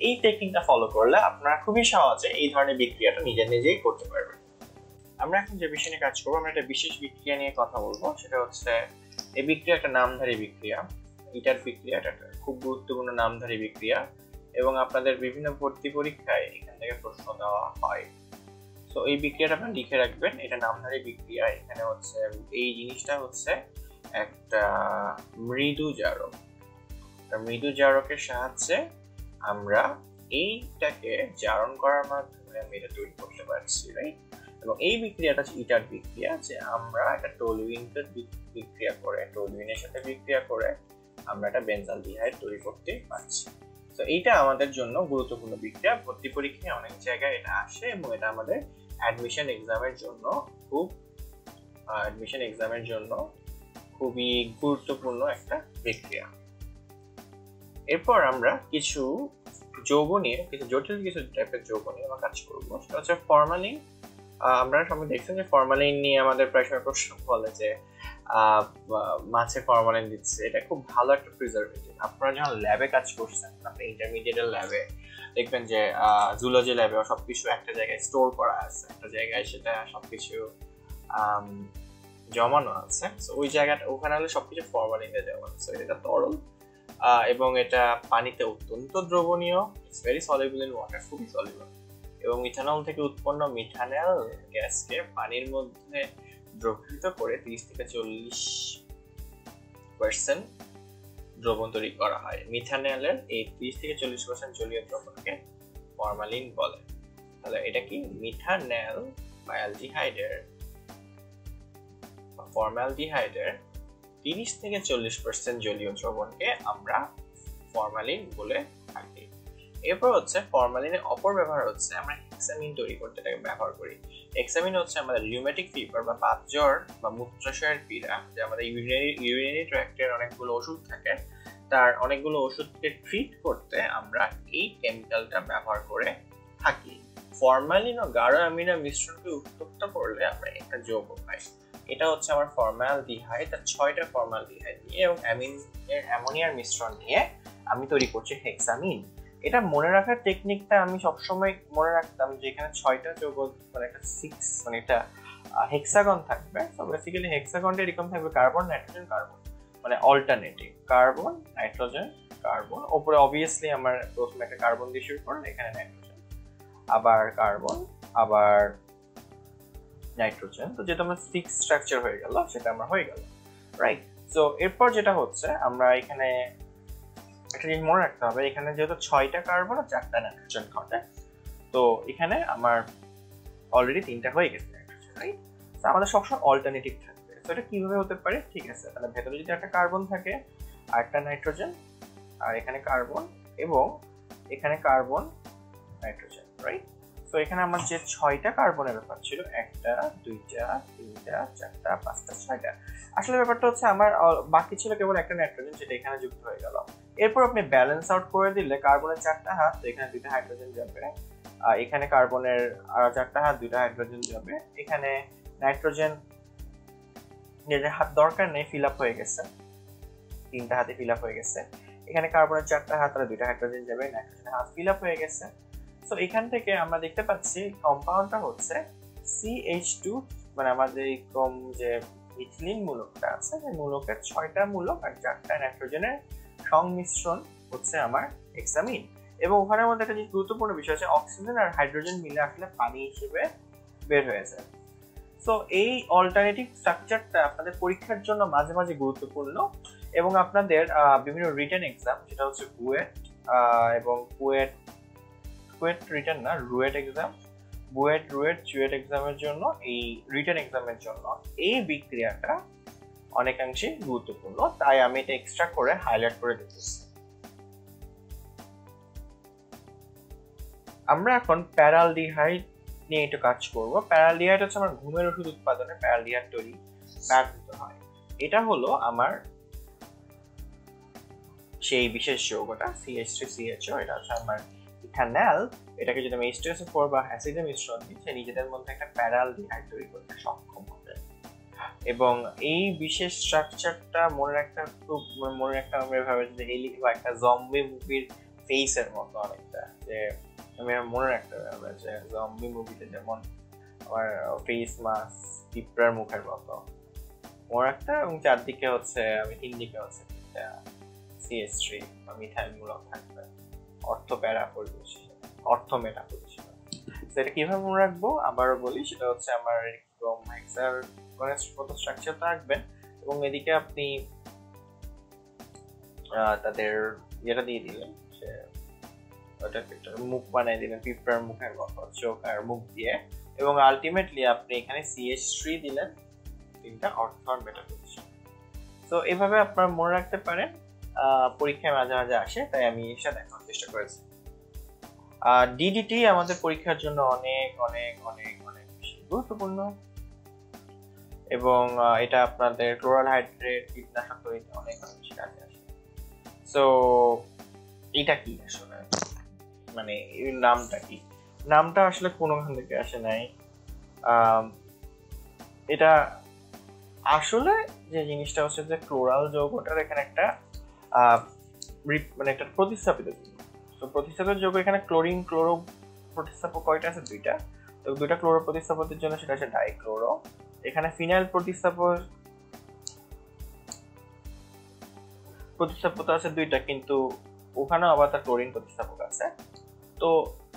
[SPEAKER 1] এই টেকনিকটা ফলো করলে আপনারা খুবই সহজে এই ধরনের বিক্রিয়াটা নিজে নিজেই করতে পারবেন। আমরা এখন যে বিষয় নিয়ে কাজ করবো, আমরা একটা বিশেষ বিক্রিয়া নিয়ে কথা বলবো, সেটা হচ্ছে এই বিক্রিয়া একটা নামধারী বিক্রিয়া। ইটার বিক্রিয়া একটা খুব গুরুত্বপূর্ণ নামধারী বিক্রিয়া এবং আপনাদের বিভিন্ন ভর্তি পরীক্ষায় এখান থেকে প্রশ্ন দেওয়া হয়। তো এই বিক্রিয়াটা আপনারা লিখে রাখবেন, এটা নামধারী বিক্রিয়া। এখানে হচ্ছে এই জিনিসটা হচ্ছে একটা মৃদু জারক। মৃদু জারকের সাহায্যে আমরা এইটাকে জারণ করার মাধ্যমে আমি এটা তৈরি করতে পারছি, রাইট? এবং এই বিক্রিয়াটা হচ্ছে ইটার বিক্রিয়া, যে আমরা একটা টলুইনকে বিক্রিয়া করে টলুইনের সাথে বিক্রিয়া করে আমরা একটা বেনজালডিহাইড তৈরি করতে পারছি। তো এইটা আমাদের জন্য গুরুত্বপূর্ণ বিক্রিয়া, ভর্তি পরীক্ষায় অনেক জায়গায় এটা আসে এবং এটা আমাদের অ্যাডমিশন এক্সামের জন্য খুব অ্যাডমিশন এক্সামের জন্য খুবই গুরুত্বপূর্ণ একটা বিক্রিয়া। এরপর আমরা কিছু যৌগ নিয়ে, কিছু জটিল কিছু টাইপের যৌগ নিয়ে আমরা কাজ করবো, সেটা হচ্ছে ফরমালিন। আমরা সবাই দেখছেন যে ফরমালিন নিয়ে আমাদের প্রায় সময় প্রশ্ন বলে যে মাছে ফরমালিন দিচ্ছে। এটা খুব ভালো একটা প্রিজারভেটিভ। আপনারা যখন ল্যাবে কাজ করছেন, আপনি ইন্টারমিডিয়েটের ল্যাবে দেখবেন যে জুলজি ল্যাবে সবকিছু একটা জায়গায় স্টোর করা আছে, একটা জায়গায় সেটা সবকিছু জমানো আছে। তো ওই জায়গাটা ওখানে হলে সবকিছু ফরমালিনে জমানো আছে। এটা তরল এবং এটা পানিতে অত্যন্ত দ্রবণীয়, it's very soluble in water, খুবই সলিউবল। এবং ইথানল থেকে উৎপন্ন মিথানল গ্যাসকে পানির মধ্যে দ্রবীভূত করে তিরিশ থেকে চল্লিশ পার্সেন্ট দ্রবণ তৈরি করা হয়। মিথানলের এই তিরিশ থেকে চল্লিশ পার্সেন্ট জলীয় দ্রবণকে ফরমালিন বলে। তাহলে এটা কি মিথানল বা অ্যালডিহাইডের বা ফর্মালডিহাইডের তিরিশ থেকে চল্লিশ পার্সেন্ট জলীয় দ্রবণকে আমরা ফরমালিন বলে থাকি। এরপর হচ্ছে ফরমালিনের অপর ব্যবহার হচ্ছে আমরা হেক্সামিন তৈরি করতে এটাকে ব্যবহার করি। হেক্সামিন হচ্ছে আমাদের রিউমেটিক ফিভার বা পাতজ্বর বা মূত্রাশয়ের পীড়া, যে আমাদের ইউরিনারি ইউরিনারি ট্র্যাক্টের অনেকগুলো ওষুধ থাকে, তার অনেকগুলো ওষুধকে ট্রিট করতে আমরা এই কেমিক্যালটা ব্যবহার করে থাকি। ফরমালিন ও গাঢ় অ্যামিনো মিশ্রণকে উত্তপ্ত করলে আমরা একটা যৌগ পাই। এটা হচ্ছে আমার ফর্মালডিহাইড। আর ছয়টা ফর্মালডিহাইড নিয়ে এবং অ্যামিনের অ্যামোনিয়ার মিশ্রণ নিয়ে আমি তৈরি করছি হেক্সামিন। এটা মনে রাখার টেকনিকটা আমি সবসময় মনে রাখতাম যে এখানে ছয়টা যৌগ মানে একটা সিক্স মানে একটা হেক্সাগন থাকবে। তো বেসিক্যালি হেক্সাগনটা এরকম থাকবে কার্বন নাইট্রোজেন কার্বন, মানে অল্টারনেটিভ কার্বন নাইট্রোজেন কার্বন। ওপরে অবভিয়াসলি আমার প্রথমে একটা কার্বন দিয়ে শুরু করলাম, এখানে নাইট্রোজেন, আবার কার্বন, আবার নাইট্রোজেন। তো যেটা আমার সিক্স স্ট্রাকচার হয়ে গেল, সেটা আমরা হয়ে গেল, রাইট? তো এরপর যেটা হচ্ছে আমরা এখানে একটা জিনিস মনে রাখতে হবে, এখানে যেহেতু ছয়টা কার্বন আর চারটা নাইট্রোজেন ঘটে, তো এখানে আমার অলরেডি তিনটা হয়ে গেছে নাইট্রোজেন, রাইট? তো আমাদের সবসময় অল্টারনেটিভ থাকবে। তো এটা কিভাবে হতে পারে? ঠিক আছে, তাহলে ভেতরে যদি একটা কার্বন থাকে আর একটা নাইট্রোজেন, আর এখানে কার্বন এবং এখানে কার্বন নাইট্রোজেন, রাইট? তো এখানে আমার যে ছয়টা কার্বনের ব্যাপার ছিল, একটা দুইটা তিনটা চারটা পাঁচটা ছয়টা, আসলে ব্যাপারটা হচ্ছে আমার বাকি ছিল কেবল একটা নাইট্রোজেন, সেটা এখানে যুক্ত হয়ে গেল। এরপর আপনি ব্যালেন্স আউট করে দিলে কার্বনের চারটা হাত, তো এখানে দুইটা হাইড্রোজেন যাবে, আর এখানে কার্বনের আর চারটা হাত, দুইটা হাইড্রোজেন যাবে। এখানে নাইট্রোজেন যেটা হাত দরকার নেই, ফিল আপ হয়ে গেছে, তিনটা হাতে ফিল আপ হয়ে গেছে। এখানে কার্বনের চারটা হাত আর দুইটা হাইড্রোজেন যাবে, নাইট্রোজেনের হাত ফিল আপ হয়ে গেছে। তো এখান থেকে আমরা দেখতে পাচ্ছি কম্পাউন্ডটা হচ্ছে সি এইচ টু, মানে আমাদের এরকম যে ইথিলিন মূলকটা আছে, সেই মূলকের ছয়টা মূলক আর চারটা নাইট্রোজেনের সংমিশ্রণ হচ্ছে আমার হেক্সামিন। এবং ওখানের মধ্যে একটা গুরুত্বপূর্ণ বিষয় আছে, অক্সিজেন আর হাইড্রোজেন মিলে আসলে পানি হিসেবে বের হয়েছে। সো এই অল্টারনেটিভ স্ট্রাকচারটা আপনাদের পরীক্ষার জন্য মাঝে মাঝে গুরুত্বপূর্ণ এবং আপনাদের বিভিন্ন রিটেন এক্সাম, যেটা হচ্ছে বুয়েট এবং কুয়েট কুয়েট রিটেন না রুয়েট এক্সাম, বুয়েট রুয়েট চুয়েট এক্সামের জন্য, এই রিটেন এক্সামের জন্য এই বিক্রিয়াটা অনেকাংশে গুরুত্বপূর্ণ, তাই আমি এটা এক্সট্রা করে হাইলাইট করে দিতেছি। আমরা এখন প্যারালডিহাইড নিয়ে একটু কাজ করব। প্যারালডিহাইড হচ্ছে আমার ঘুমের ওষুধ উৎপাদনে প্যারালডিহাইড তৈরি ব্যবহৃত হয়। এটা হলো আমার সেই বিশেষ যৌগটা C H three C H O. এটা হচ্ছে আমার ইথানল। এটাকে যদি আমি H two S O four বা অ্যাসিডে মিশ্রণ দিই, সে নিজেদের মধ্যে একটা প্যারালডিহাইড তৈরি করতে সক্ষম হবে। এবং এই বিশেষ স্ট্রাকচারটা মনে রাখতে খুব মনে রাখতে হবে এভাবে, যে এলি বা একটা জম্বি মুভির ফেসের মতো অনেকটা, যে আমি মনে রাখতে পারবো যে জম্বি মুভিতে যেমন আমার ফেস মাস পিঁপড়ার মুখের মতো মনে রাখতে, এবং চারদিকে হচ্ছে আমি তিন দিকে হচ্ছে সিএস থ্রি বা মিথাইল মূলক থাকবে, অর্থ প্যারা পরিবেশ অর্থ মেটা পরিবেশ। সেটা কিভাবে মনে রাখবো আবারও বলি, সেটা হচ্ছে আমার এরকম হেক্সাগনের মতো স্ট্রাকচার থাকবেন, এবং এদিকে আপনি তাদের যেটা দিয়ে দিলেন সে মুখ বানিয়ে দিলেন পিঁপড়ার মুখের মতো, চোখ আর মুখ দিয়ে, এবং আলটিমেটলি আপনি এখানে সিএস থ্রি দিলেন, তিনটা অর্থ আর মেটা পরিবেশ। তো এভাবে আপনারা মনে রাখতে পারেন, পরীক্ষায় মাঝে মাঝে আসে, তাই আমি এটা দেখানোর চেষ্টা করেছি। ডিডিটি আমাদের পরীক্ষার জন্য অনেক অনেক অনেক অনেক বেশি গুরুত্বপূর্ণ, এবং এটা আপনাদের ক্লোরাল হাইড্রেট কীটনাশক তৈরিতে অনেক অনেক বেশি কাজে আসে। সো এটা কি আসলে, মানে এই নামটা কি? নামটা আসলে কোনোখান থেকে আসে নাই। এটা আসলে যে জিনিসটা হচ্ছে যে ক্লোরাল যৌগটার এখানে একটা মানে একটা প্রতিস্থাপিত তো প্রতিস্থাপিত যৌগ, এখানে ক্লোরিন ক্লোরো প্রতিস্থাপক কয়টা আছে? দুইটা। তো দুইটা ক্লোরো প্রতিস্থাপকের জন্য সেটা আছে ডাইক্লোরো। এখানে ফিনাইল প্রতিস্থাপক প্রতিস্থাপক আছে দুইটা, কিন্তু ওখানেও আবার তার ক্লোরিন প্রতিস্থাপক আছে। তো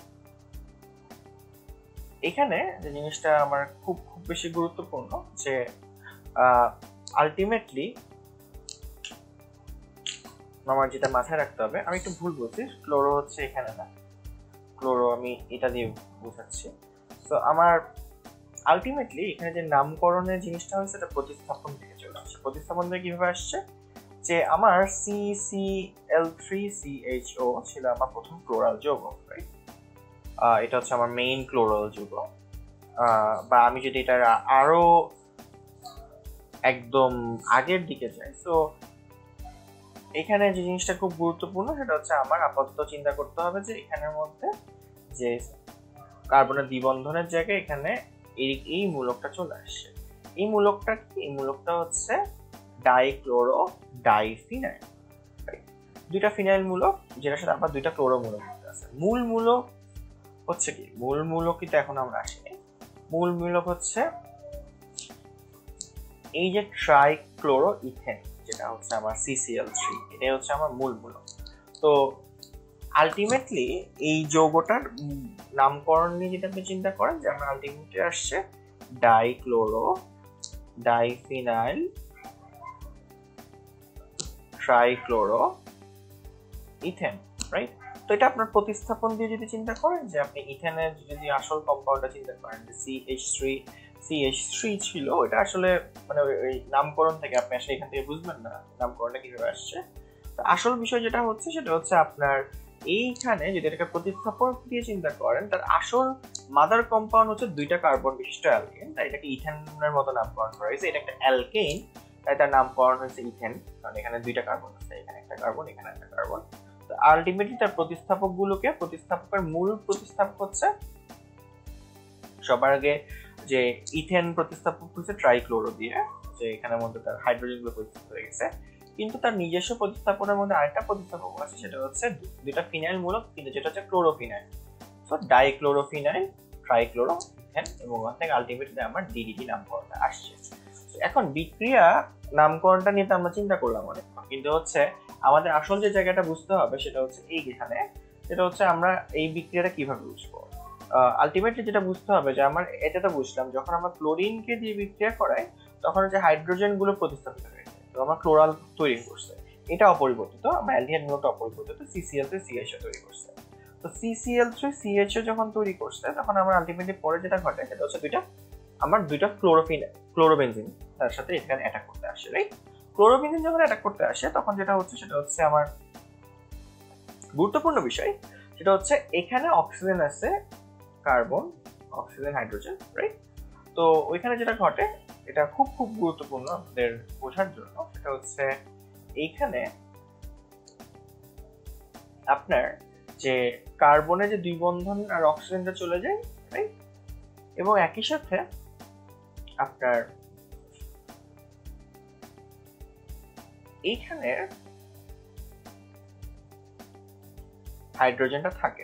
[SPEAKER 1] এখানে যে জিনিসটা আমার খুব খুব বেশি গুরুত্বপূর্ণ, যে আলটিমেটলি আমার যেটা মাথায় রাখতে হবে, আমি একটু ভুল বলছি, ক্লোরো হচ্ছে এখানে না, ক্লোরো আমি এটা দিয়ে বোঝাচ্ছি। তো আমার আলটিমেটলি এখানে যে নামকরণের জিনিসটা হয়েছে এটা প্রতিস্থাপন থেকে চলে আসছে। প্রতিস্থাপন থেকে কিভাবে আসছে, যে আমার C C L three C H O ছিল আমার প্রথম ক্লোরাল যৌগ, রাইট? এটা হচ্ছে আমার মেইন ক্লোরাল যৌগ। বা আমি যদি এটা আরো একদম আগের দিকে যাই, তো এখানে যে জিনিসটা খুব গুরুত্বপূর্ণ সেটা হচ্ছে আমার আপাতত চিন্তা করতে হবে যে এখানের মধ্যে যে কার্বনের দ্বিবন্ধনের জায়গায় এখানে এই এই মূলকটা চলে আসছে। এই মূলকটা কি? এই মূলকটা হচ্ছে ডাইক্লোরো ডাইফিনাইল, দুইটা ফিনাইল মূলক, যেটার সাথে আবার দুইটা ক্লোরো মূলক আছে। মূল মূলক হচ্ছে কি? মূল মূলক কিন্তু এখন আমরা আসিনি। মূল মূলক হচ্ছে এই যে ট্রাইক্লোরো ইথেন, যেটা হচ্ছে আমার সি সি এল থ্রি, এটাই হচ্ছে আমার মূল মূলক। তো আলটিমেটলি এই যৌগটার নামকরণ নিয়ে যেটা আপনি চিন্তা করেন, যে আমরা আলটিমেটলি আসছে dichloro diphenyl trichloro ethane, right? তো এটা আপনার প্রতিস্থাপন দিয়ে যদি চিন্তা করেন, যে আপনি ইথেনের যদি আসল কম্পাউন্ডটা চিন্তা করেন যে C H three C H three ছিল, এটা আসলে মানে ওই নামকরণ থেকে আপনি আসলে এখান থেকে বুঝবেন না নামকরণটা কিভাবে আসছে। তো আসল বিষয় যেটা হচ্ছে সেটা হচ্ছে আপনার এইখানে যদি এটাকে প্রতিস্থাপন দিয়ে চিন্তা করেন, তার আসল মাদার কম্পাউন্ড হচ্ছে দুইটা কার্বন বিশিষ্ট অ্যালকেন, তাই এটাকে ইথেনের মতো নামকরণ করা হয়েছে। এটা একটা অ্যালকেন, তাই তার নামকরণ হয়েছে ইথেন, কারণ এখানে দুইটা কার্বন আছে, এখানে একটা কার্বন, এখানে একটা কার্বন। তো আলটিমেটলি তার প্রতিস্থাপক গুলোকে, প্রতিস্থাপকের মূল প্রতিস্থাপক হচ্ছে সবার আগে যে ইথেন প্রতিস্থাপক হচ্ছে ট্রাইক্লোরো দিয়ে, যে এখানের মধ্যে তার হাইড্রোজেন গুলো প্রতিস্থাপিত হয়ে গেছে। কিন্তু তার নিজস্ব প্রতিস্থাপনের মধ্যে আরেকটা প্রতিস্থাপক আছে, সেটা হচ্ছে দুইটা ফিনাইল মূলক, কিন্তু যেটা হচ্ছে chlorophenyl. So dichlorophenyl trichloro ethane, এবং ওখান থেকে আলটিমেটলি আমার ডিডিটি নামকরণটা আসছে। এখন বিক্রিয়া নামকরণটা নিয়ে তো আমরা চিন্তা করলাম অনেক, কিন্তু হচ্ছে আমাদের আসল যে জায়গাটা বুঝতে হবে সেটা হচ্ছে এইখানে, সেটা হচ্ছে আমরা এই বিক্রিয়াটা কিভাবে বুঝবো। আলটিমেটলি যেটা বুঝতে হবে, যে আমার এটা তো বুঝলাম যখন আমরা ক্লোরিনকে দিয়ে বিক্রিয়া করাই তখন যে হাইড্রোজেন গুলো প্রতিস্থাপিত হয়েছে, তো আমরা ক্লোরাল তৈরি করছে, এটা অপরিবর্তিত, আমরা অ্যালডিহাইড মূলকটা অপরিবর্তিত C C L three C H O তৈরি করছে। তো C C L three C H O যখন তৈরি করছে, তখন আমরা আলটিমেটলি পরে যেটা ঘটে সেটা হচ্ছে দুইটা আমার দুইটা ক্লোরোফিন ক্লোরোবেনজিন তার সাথে এখানে অ্যাটাক করতে আসে, রাইট? ক্লোরোবেনজিন যখন অ্যাটাক করতে আসে তখন যেটা হচ্ছে সেটা হচ্ছে আমার গুরুত্বপূর্ণ বিষয়, সেটা হচ্ছে এখানে অক্সিজেন আছে, কার্বন, অক্সিজেন, হাইড্রোজেন, রাইট? তো ওইখানে যেটা ঘটে, এটা খুব খুব গুরুত্বপূর্ণ আপনাদের বোঝার জন্য, সেটা হচ্ছে এইখানে আপনার যে কার্বনে যে দুই বন্ধন আর অক্সিজেনটা চলে যায়, রাইট? এবং একই সাথে আপনার এইখানে হাইড্রোজেনটা থাকে।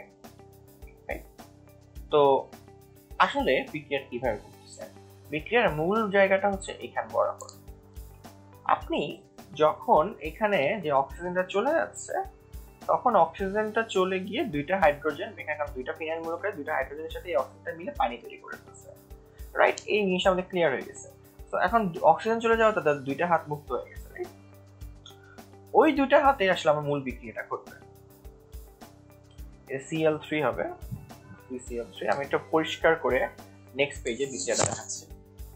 [SPEAKER 1] তো আসলে বিক্রিয়া কিভাবে করতেছে, বিক্রিয়ার মূল জায়গাটা হচ্ছে এখান বরাবর। আপনি যখন এখানে যে অক্সিজেনটা চলে যাচ্ছে তখন অক্সিজেনটা চলে গিয়ে দুইটা হাইড্রোজেন, এখানে দুইটা ফিনাইল মূলকের দুইটা হাইড্রোজেনের সাথে এই অক্সিজেনটা মিলে পানি তৈরি করে ফেলছে, রাইট? এই জিনিসটা আমাদের ক্লিয়ার হয়ে গেছে। তো এখন অক্সিজেন চলে যাওয়া তাদের দুইটা হাত মুক্ত হয়ে গেছে, রাইট? ওই দুইটা হাতে আসলে আমার মূল বিক্রিয়াটা ঘটবে, সি এল থ্রি হবে, সি এল থ্রি। আমি এটা পরিষ্কার করে নেক্সট পেজে বিক্রিয়াটা দেখাচ্ছি।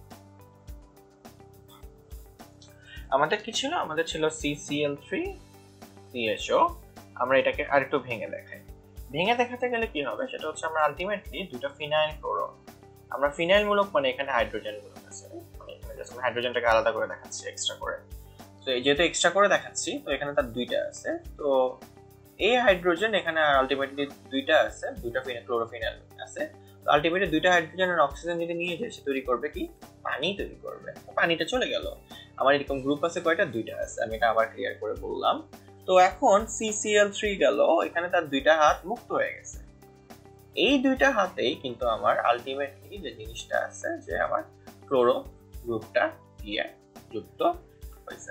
[SPEAKER 1] আমাদের কি ছিল? আমাদের ছিল C C L three C H O. আমরা এটাকে আরেকটু ভেঙে দেখাই। ভেঙে দেখাতে গেলে কি হবে সেটা হচ্ছে আমরা আলটিমেটলি দুটো ফিনাইল ক্লোরো, আমরা ফিনাইল মূলক মানে এখানে হাইড্রোজেন মূলক আছে, মানে এখানে জাস্ট আমরা হাইড্রোজেনটাকে আলাদা করে দেখাচ্ছি এক্সট্রা করে। তো এই যেহেতু এক্সট্রা করে দেখাচ্ছি তো এখানে তার দুইটা আছে, তো এই হাইড্রোজেন এখানে আলটিমেটলি দুইটা আছে, দুইটা ফিনাইল ক্লোরোফিনাইল আছে। তো আলটিমেটলি দুইটা হাইড্রোজেন আর অক্সিজেন যদি নিয়ে যায় সে তৈরি করবে কি? পানি তৈরি করবে। পানিটা চলে গেল। আমার এরকম গ্রুপ আছে কয়টা? দুইটা আছে। আমি এটা আবার ক্লিয়ার করে বললাম। তো এখন সি সি এল থ্রি গেল, এখানে তার দুইটা হাত মুক্ত হয়ে গেছে। এই দুইটা হাতেই কিন্তু আমার আলটিমেটলি যে জিনিসটা আছে যে আমার ক্লোরো গ্রুপটা গিয়ে যুক্ত হয়েছে,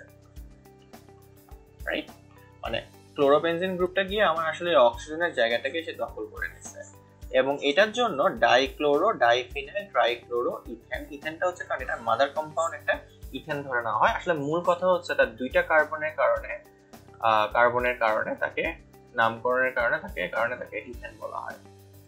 [SPEAKER 1] রাইট? মানে ক্লোরোবেনজিন গ্রুপটা গিয়ে আমার আসলে অক্সিজেনের জায়গাটাকে সে দখল করে নিচ্ছে, এবং এটার জন্য ডাইক্লোরো, ডাইফিনাইল, ট্রাইক্লোরো, ইথেন। ইথেনটা হচ্ছে কারণ এটা মাদার কম্পাউন্ড, একটা ইথেন ধরে নেওয়া হয়। আসলে মূল কথা হচ্ছে তার দুইটা কার্বনের কারণে কার্বনের কারণে তাকে নামকরণের কারণে তাকে কারণে তাকে ইথেন বলা হয়।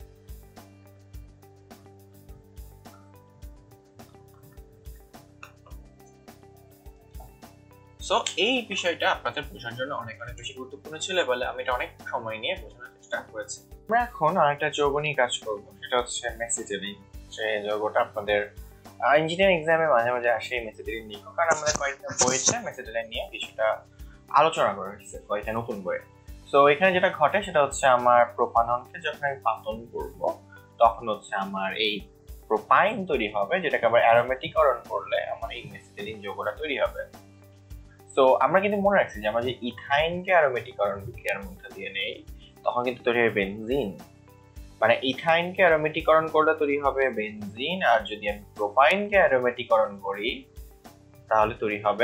[SPEAKER 1] সো এই বিষয়টা আপনাদের বোঝার জন্য অনেক অনেক বেশি গুরুত্বপূর্ণ ছিল বলে আমি এটা অনেক সময় নিয়ে বোঝানোর চেষ্টা করেছি। আমরা এখন আরেকটা যৌগ নিয়ে কাজ করব, সেটা হচ্ছে মেসিটিলিন। যে যৌগটা আপনাদের ইঞ্জিনিয়ারিং এক্সামে মাঝে মাঝে আসে মেসিটিলিন নিয়ে, কারণ আমাদের কয়েকটা বইতে মেসিটিলিন নিয়ে কিছুটা আলোচনা করা হয়েছে কয়েকটা নতুন বইয়ে। সো এখানে যেটা ঘটে সেটা হচ্ছে আমার প্রোপাননকে যখন আমি পাতন করব তখন হচ্ছে আমার এই প্রোপাইন তৈরি হবে, যেটাকে আবার অ্যারোমেটিকরণ করলে আমার এই মেসিটিলিন যৌগটা তৈরি হবে। তো আমরা কিন্তু মনে রাখছি যে আমরা যে ইথাইনকে অ্যারোমেটিকরণ বিক্রিয়ার মধ্যে দিয়ে নেই তখন কিন্তু তৈরি হবে বেনজিন। মানে ইথাইনকে অ্যারোমেটিকরণ করলে তৈরি হবে বেনজিন, আর যদি আমি প্রোপাইনকে অ্যারোমেটিকরণ করি তাহলে তৈরি হবে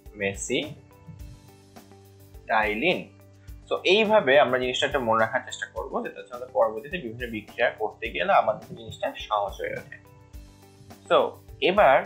[SPEAKER 1] মেসিটাইলিন। তো এইভাবে আমরা জিনিসটা একটা মনে রাখার চেষ্টা করবো, যেটা হচ্ছে আমাদের পরবর্তীতে বিভিন্ন বিক্রিয়া করতে গেলে আমাদের জিনিসটা সহজ হয়ে ওঠে। তো এবার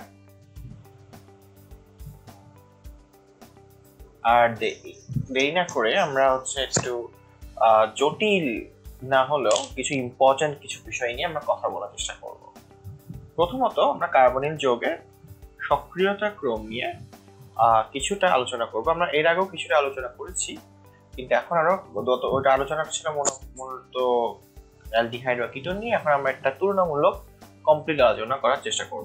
[SPEAKER 1] আর দেরি না করে আমরা হচ্ছে একটু জটিল না হলেও কিছু ইম্পর্টেন্ট কিছু বিষয় নিয়ে আমরা কথা বলার চেষ্টা করব। প্রথমত আমরা কার্বনিল যৌগের সক্রিয়তা ক্রম নিয়ে কিছুটা আলোচনা করব। আমরা এর আগেও কিছুটা আলোচনা করেছি, কিন্তু এখন আরো ওটা আলোচনা ছিল মূলত অ্যালডিহাইড বা কিটোন নিয়ে। এখন আমরা একটা তুলনামূলক কমপ্লিট আলোচনা করার চেষ্টা করব।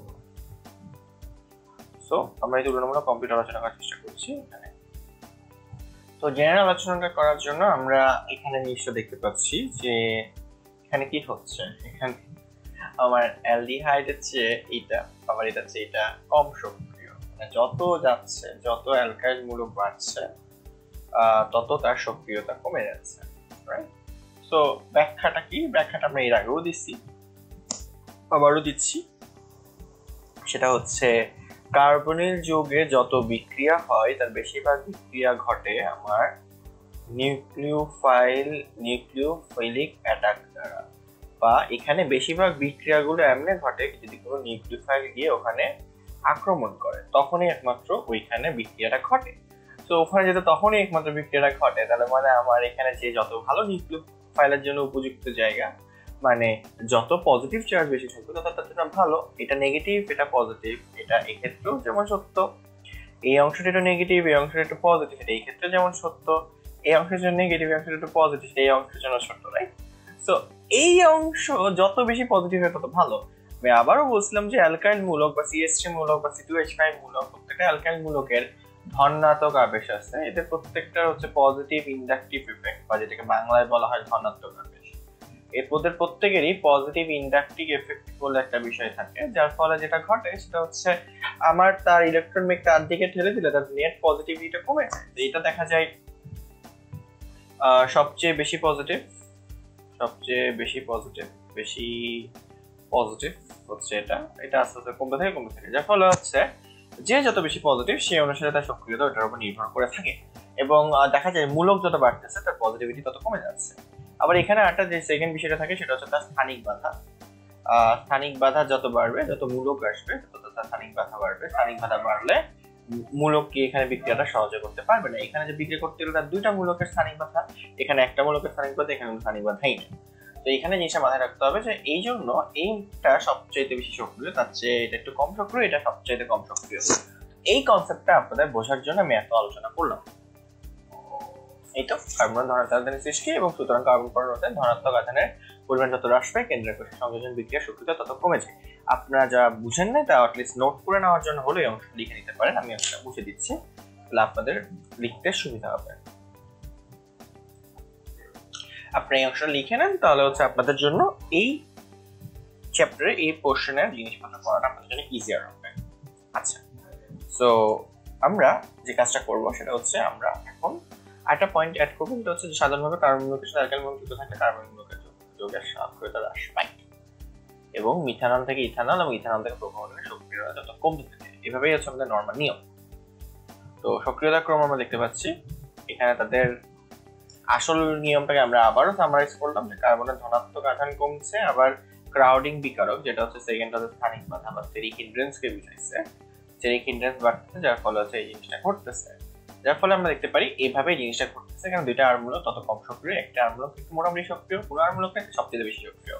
[SPEAKER 1] সো আমরা এই তুলনামূলক কমপ্লিট আলোচনা করার চেষ্টা করছি এখানে। তো জেনারেল আলোচনাটা করার জন্য আমরা এখানে জিনিসটা দেখতে পাচ্ছি যে এখানে কি হচ্ছে। এখানে আমার অ্যালডিহাইডের চেয়ে এটা আবার এটা চেয়ে এটা কম সক্রিয়, মানে যত যাচ্ছে যত অ্যালকাইল মূলক বাড়ছে তত তার সক্রিয়তা কমে যাচ্ছে, রাইট? সো ব্যাখ্যাটা কি? ব্যাখ্যাটা আমরা এর আগেও দিচ্ছি, আবারও দিচ্ছি। সেটা হচ্ছে কার্বনিল যৌগে যত বিক্রিয়া হয় তার বেশিরভাগ বিক্রিয়া ঘটে আমার নিউক্লিওফাইল নিউক্লিওফিলিক অ্যাটাক দ্বারা, বা এখানে বেশিরভাগ বিক্রিয়াগুলো এমনি ঘটে যদি কোনো নিউক্লিওফাইল গিয়ে ওখানে আক্রমণ করে তখনই একমাত্র ওইখানে বিক্রিয়াটা ঘটে। তো ওখানে যেটা তখনই একমাত্র বিক্রিয়াটা ঘটে, তাহলে মানে আমার এখানে যে যত ভালো নিউক্লিওফাইলের জন্য উপযুক্ত জায়গা, মানে যত পজিটিভ চার্জ বেশি থাকবে তত তার জন্য ভালো। এটা নেগেটিভ, এটা পজিটিভ, এটা এই ক্ষেত্রেও যেমন সত্য। এই অংশটা একটু নেগেটিভ, এই অংশটা একটু পজিটিভ, এটা এই ক্ষেত্রে যেমন সত্য। এই অংশের জন্য নেগেটিভ, এই অংশটা একটু পজিটিভ, এই অংশের জন্য সত্য, রাইট? সো এই অংশ যত বেশি পজিটিভ হয় তত ভালো। আমি আবারও বলছিলাম যে অ্যালকাইল মূলক বা সি এইচ থ্রি মূলক বা সি টু এইচ ফাইভ মূলক প্রত্যেকটা অ্যালকাইল মূলকের ধনাত্মক আবেশ আছে। এদের প্রত্যেকটা হচ্ছে পজিটিভ ইন্ডাকটিভ ইফেক্ট, বা যেটাকে বাংলায় বলা হয় ধনাত্মক আবেশ। এর মধ্যে প্রত্যেকেরই পজিটিভ ইন্ডাকটিভ এফেক্ট বলে একটা বিষয় থাকে, যার ফলে যেটা ঘটে সেটা হচ্ছে আমার তার ইলেকট্রন বেগ তার দিকে ঠেলে দিলে তার নেট পজিটিভিটিটা কমে যায়। এটা দেখা যায় সবচেয়ে বেশি পজিটিভ সবচেয়ে বেশি পজিটিভ বেশি পজিটিভ হচ্ছে এটা এটা আস্তে আস্তে কমতে থাকে কমতে থাকে যার ফলে হচ্ছে যে যত বেশি পজিটিভ সেই অনুসারে তার সক্রিয়তা ওটার উপর নির্ভর করে থাকে এবং দেখা যায় মূলক যত বাড়তেছে তার পজিটিভিটি তত কমে যাচ্ছে। আবার এখানে একটা যে সেকেন্ড বিষয়টা থাকে সেটা হচ্ছে তার স্থানিক বাধা। স্থানিক বাধা যত বাড়বে যত মূলক আসবে তত তার স্থানিক বাধা বাড়বে। স্থানিক বাধা বাড়লে মূলক কি এখানে বিক্রিয়াটা সহজে করতে পারবে না। এখানে যে বিক্রিয়া করতে গেলে তার দুইটা মূলকের স্থানিক বাধা, এখানে একটা মূলকের স্থানিক বাধা, এখানে স্থানিক বাধাই নেই। তো এখানে জিনিসটা মাথায় রাখতে হবে যে এই জন্য এইটা সবচেয়ে বেশি সক্রিয়, তার চেয়ে এটা একটু কম সক্রিয়, এটা সবচেয়ে কম সক্রিয়। এই কনসেপ্টটা আপনাদের বোঝার জন্য আমি এত আলোচনা করলাম। এই তো কার্বন ধনাত্মক সৃষ্টি এবং সুতরাং কার্বন পরমাণুতে ধনাত্মক আধানের পরিমাণ যত হ্রাস পায় কেন্দ্রের কোষে সংযোজন বিক্রিয়া সক্রিয়তা তত কমে যায়। আপনারা যা বুঝেন না তা অ্যাটলিস্ট নোট করে নেওয়ার জন্য হলে এই অংশটা লিখে নিতে পারেন, আমি অংশটা বুঝে দিচ্ছি, তাহলে আপনাদের লিখতে সুবিধা হবে। আপনি এই অংশটা লিখে নেন তাহলে হচ্ছে আপনাদের জন্য এই চ্যাপ্টারে এই পোর্শনের জিনিসপত্র পড়াটা আপনাদের জন্য ইজিয়ার হবে। আচ্ছা, সো আমরা যে কাজটা করব সেটা হচ্ছে আমরা এখন একটা পয়েন্ট অ্যাড করবো, যেটা হচ্ছে সাধারণভাবে কার্বন মূলকের সাথে অ্যালকাইল মূলক যুক্ত থাকলে কার্বন মূলকের যোগের সক্রিয়তা হ্রাস পায় এবং মিথানল থেকে ইথানল এবং ইথানল থেকে প্রোপানলের সক্রিয়তা যত কমতে থাকে। এভাবেই হচ্ছে আমাদের নরমাল নিয়ম। তো সক্রিয়তা ক্রম আমরা দেখতে পাচ্ছি এখানে তাদের আসল নিয়মটাকে আমরা আবারও সামারাইজ করলাম যে কার্বনের ধনাত্মক আধান কমছে, আবার ক্রাউডিং বিকারক যেটা হচ্ছে সেকেন্ড হচ্ছে স্থানিক বাধা বা স্টেরিক হিন্ড্রেন্সকে বুঝাইছে, স্টেরিক হিন্ড্রেন্স বাড়তেছে যার ফলে হচ্ছে এই জিনিসটা ঘটতেছে। যার ফলে আমরা দেখতে পারি এইভাবে জিনিসটা ঘটতেছে কারণ দুইটা আড়মূলক তত কম সক্রিয়, একটা আড়মূলক একটু মোটামুটি সক্রিয়, পুরো আড়মূলক সবচেয়ে বেশি সক্রিয়।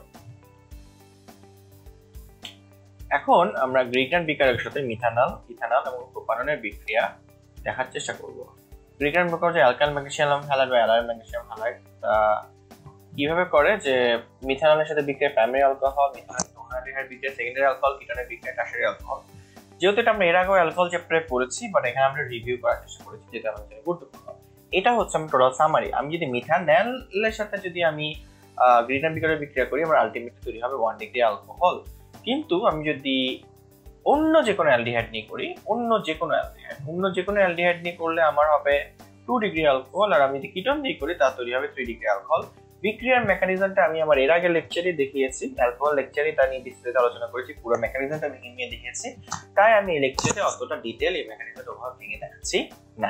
[SPEAKER 1] এখন আমরা গ্রিগনান বিকারকের সাথে মিথানল, ইথানল এবং প্রোপানলের বিক্রিয়া দেখার চেষ্টা করব। গ্রিগনান বিকারক যে অ্যালকাইল ম্যাগনেসিয়াম হ্যালাইড বা অ্যালাইল ম্যাগনেসিয়াম হ্যালাইড তা কিভাবে করে যে মিথানলের সাথে বিক্রিয়া প্রাইমারি অ্যালকোহল, মিথানল ব্রোমাইডের বিক্রিয়া সেকেন্ডারি অ্যালকোহল, কিটোনের বিক্রিয়া টারশারি অ্যালকোহল। যেহেতু এটা আমরা এর আগেও অ্যালকোহল চ্যাপ্টারে পড়েছি বাট এখানে আমরা রিভিউ করার চেষ্টা করেছি যেটা আমাদের জন্য গুরুত্বপূর্ণ। এটা হচ্ছে আমি টোটাল সামারি। আমি যদি মিথানলের সাথে যদি আমি গ্রিগনান বিকারকের বিক্রিয়া করি আমার আলটিমেটলি তৈরি হবে ওয়ান ডিগ্রি অ্যালকোহল। কিন্তু আমি যদি অন্য যে কোনো অ্যালডিহাইড নিয়ে করি, অন্য যে কোনো অ্যালডিহাইড অন্য যে কোনো অ্যালডিহাইড নিয়ে করলে আমার হবে টু ডিগ্রি অ্যালকোহল, আর আমি যদি কিটোন দিয়ে করি তা তৈরি হবে থ্রি ডিগ্রি অ্যালকোহল। বিক্রিয়ার মেকানিজমটা আমি আমার এর আগে লেকচারে দেখিয়েছি, অ্যালকোহল লেকচারে তা নিয়ে বিস্তারিত আলোচনা করেছি, পুরো মেকানিজমটা ভেঙে নিয়ে দেখিয়েছি, তাই আমি এই লেকচারে অতটা ডিটেল এই মেকানিজমটা ওভাবে ভেঙে দেখাচ্ছি না।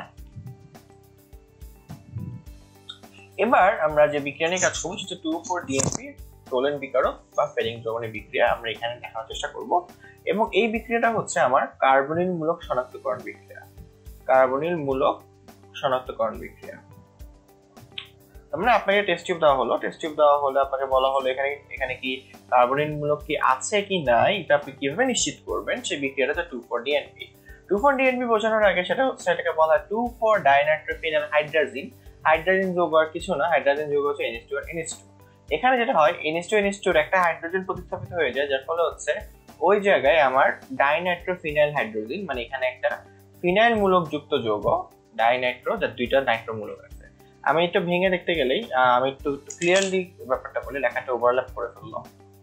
[SPEAKER 1] এবার আমরা যে বিক্রিয়া নিয়ে কাজ করবো সেটা টু ফোর ডিএনপি টোলেন বিকারক বা ফেরিং দ্রবণের বিক্রিয়া আমরা এখানে দেখানোর চেষ্টা করব। এবং এই বিক্রিয়াটা হচ্ছে আমার কার্বনিল মূলক শনাক্তকরণ বিক্রিয়া। কার্বনিল মূলক শনাক্তকরণ বিক্রিয়া মানে আপনাকে টেস্ট টিউব দেওয়া হলো, টেস্ট টিউব দেওয়া হলে আপনাকে বলা হলো এখানে এখানে কি কার্বনিল মূলক কি আছে কি নাই এটা আপনি কিভাবে নিশ্চিত করবেন, সেই বিক্রিয়াটা হচ্ছে two four DNP. Two four DNP বোঝানোর আগে সেটা হচ্ছে এটাকে বলা হয় two four dinitrophenyl hydrazine. Hydrogen যৌগ আর কিছু না, হাইড্রোজেন যৌগ হচ্ছে এন এইচ টু আর এন এইচ টু। এখানে যেটা হয় N H two N H two এর একটা হাইড্রোজেন প্রতিস্থাপিত হয়ে যায় যার ফলে হচ্ছে ওই জায়গায় আমার ডাইনাইট্রোফিনাইল হাইড্রোজেন মানে এখানে একটা ফিনাইল মূলক যুক্ত যৌগ ডাইনাইট্রো যার দুইটা নাইট্রো মূলক আছে। আমি একটু ভেঙে দেখতে গেলেই আমি একটু ক্লিয়ারলি ব্যাপারটা বলি, লেখাটা ওভারল্যাপ করে ফেললো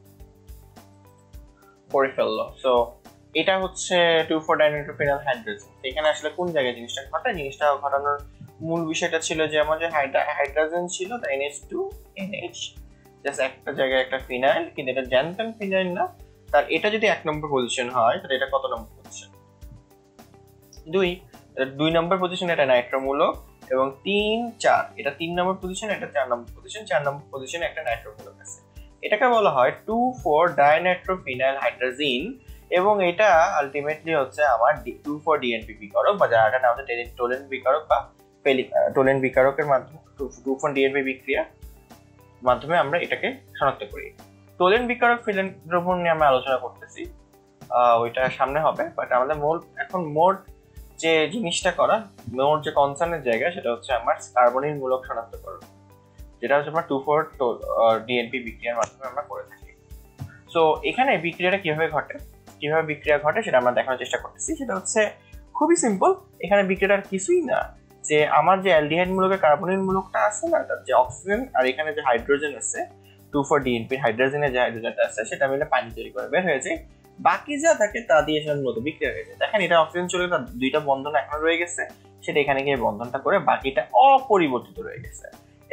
[SPEAKER 1] করে ফেললো সো এটা হচ্ছে টু ফোর ডাইনাইট্রোফিনাইল হাইড্রোজেন। এখানে আসলে কোন জায়গায় জিনিসটা ঘটে, জিনিসটা ঘটানোর মূল বিষয়টা ছিল যে আমার যে হাইড্রোজেন ছিল N H two N H just একটা জায়গায় একটা ফিনাইল, কিন্তু এটা জানতেন ফিনাইল না, তার এটা যদি এক নম্বর পজিশন হয় তাহলে এটা কত নম্বর পজিশন? দুই। দুই নম্বর পজিশন এটা নাইট্রোমূলক এবং তিন চার এটা তিন নম্বর পজিশন, এটা চার নম্বর পজিশন, চার নম্বর পজিশনে একটা নাইট্রোমূলক আছে। এটাকে বলা হয় টু ফোর ডাইনাইট্রোফিনাইল হাইড্রোজিন এবং এটা আলটিমেটলি হচ্ছে আমার টু ফোর ডিএনপি বিকারক বা যার নাম হচ্ছে টোলেন বিকারক বা টোলেন বিকারকের মাধ্যমে টু ফোর ডিএনপি বিক্রিয়া মাধ্যমে আমরা এটাকে শনাক্ত করি। টোলেন বিকারক ফিনাইল দ্রবণ নিয়ে আমরা আলোচনা করতেছি, ওইটা সামনে হবে, বাট আমাদের মূল এখন মোট যে জিনিসটা করা মোট যে কনসার্নের জায়গা সেটা হচ্ছে আমার কার্বনিল মূলক শনাক্তকরণ, যেটা হচ্ছে আমরা টু ফোর ডিএনপি বিক্রিয়ার মাধ্যমে আমরা করে থাকি। সো এখানে বিক্রিয়াটা কিভাবে ঘটে কিভাবে বিক্রিয়া ঘটে সেটা আমরা দেখানোর চেষ্টা করতেছি। সেটা হচ্ছে খুবই সিম্পল, এখানে বিক্রিয়াটার কিছুই না, যে আমার যে অ্যালডিহাইড মূলকের কার্বনিল মূলকটা আছে না, তার যে অক্সিজেন আর এখানে যে হাইড্রোজেন আছে টু ফোর ডিএনপি হাইড্রোজেনের যে হাইড্রোজেনটা আছে সেটা মিলে পানি তৈরি করে বের হয়ে যায়, বাকি যা থাকে তা দিয়ে সেটা মূলত বিক্রিয়া হয়ে যায়। দেখেন এটা অক্সিজেন চলে গেছে, দুইটা বন্ধন এখনো রয়ে গেছে, সেটা এখানে গিয়ে বন্ধনটা করে বাকিটা অপরিবর্তিত রয়ে গেছে।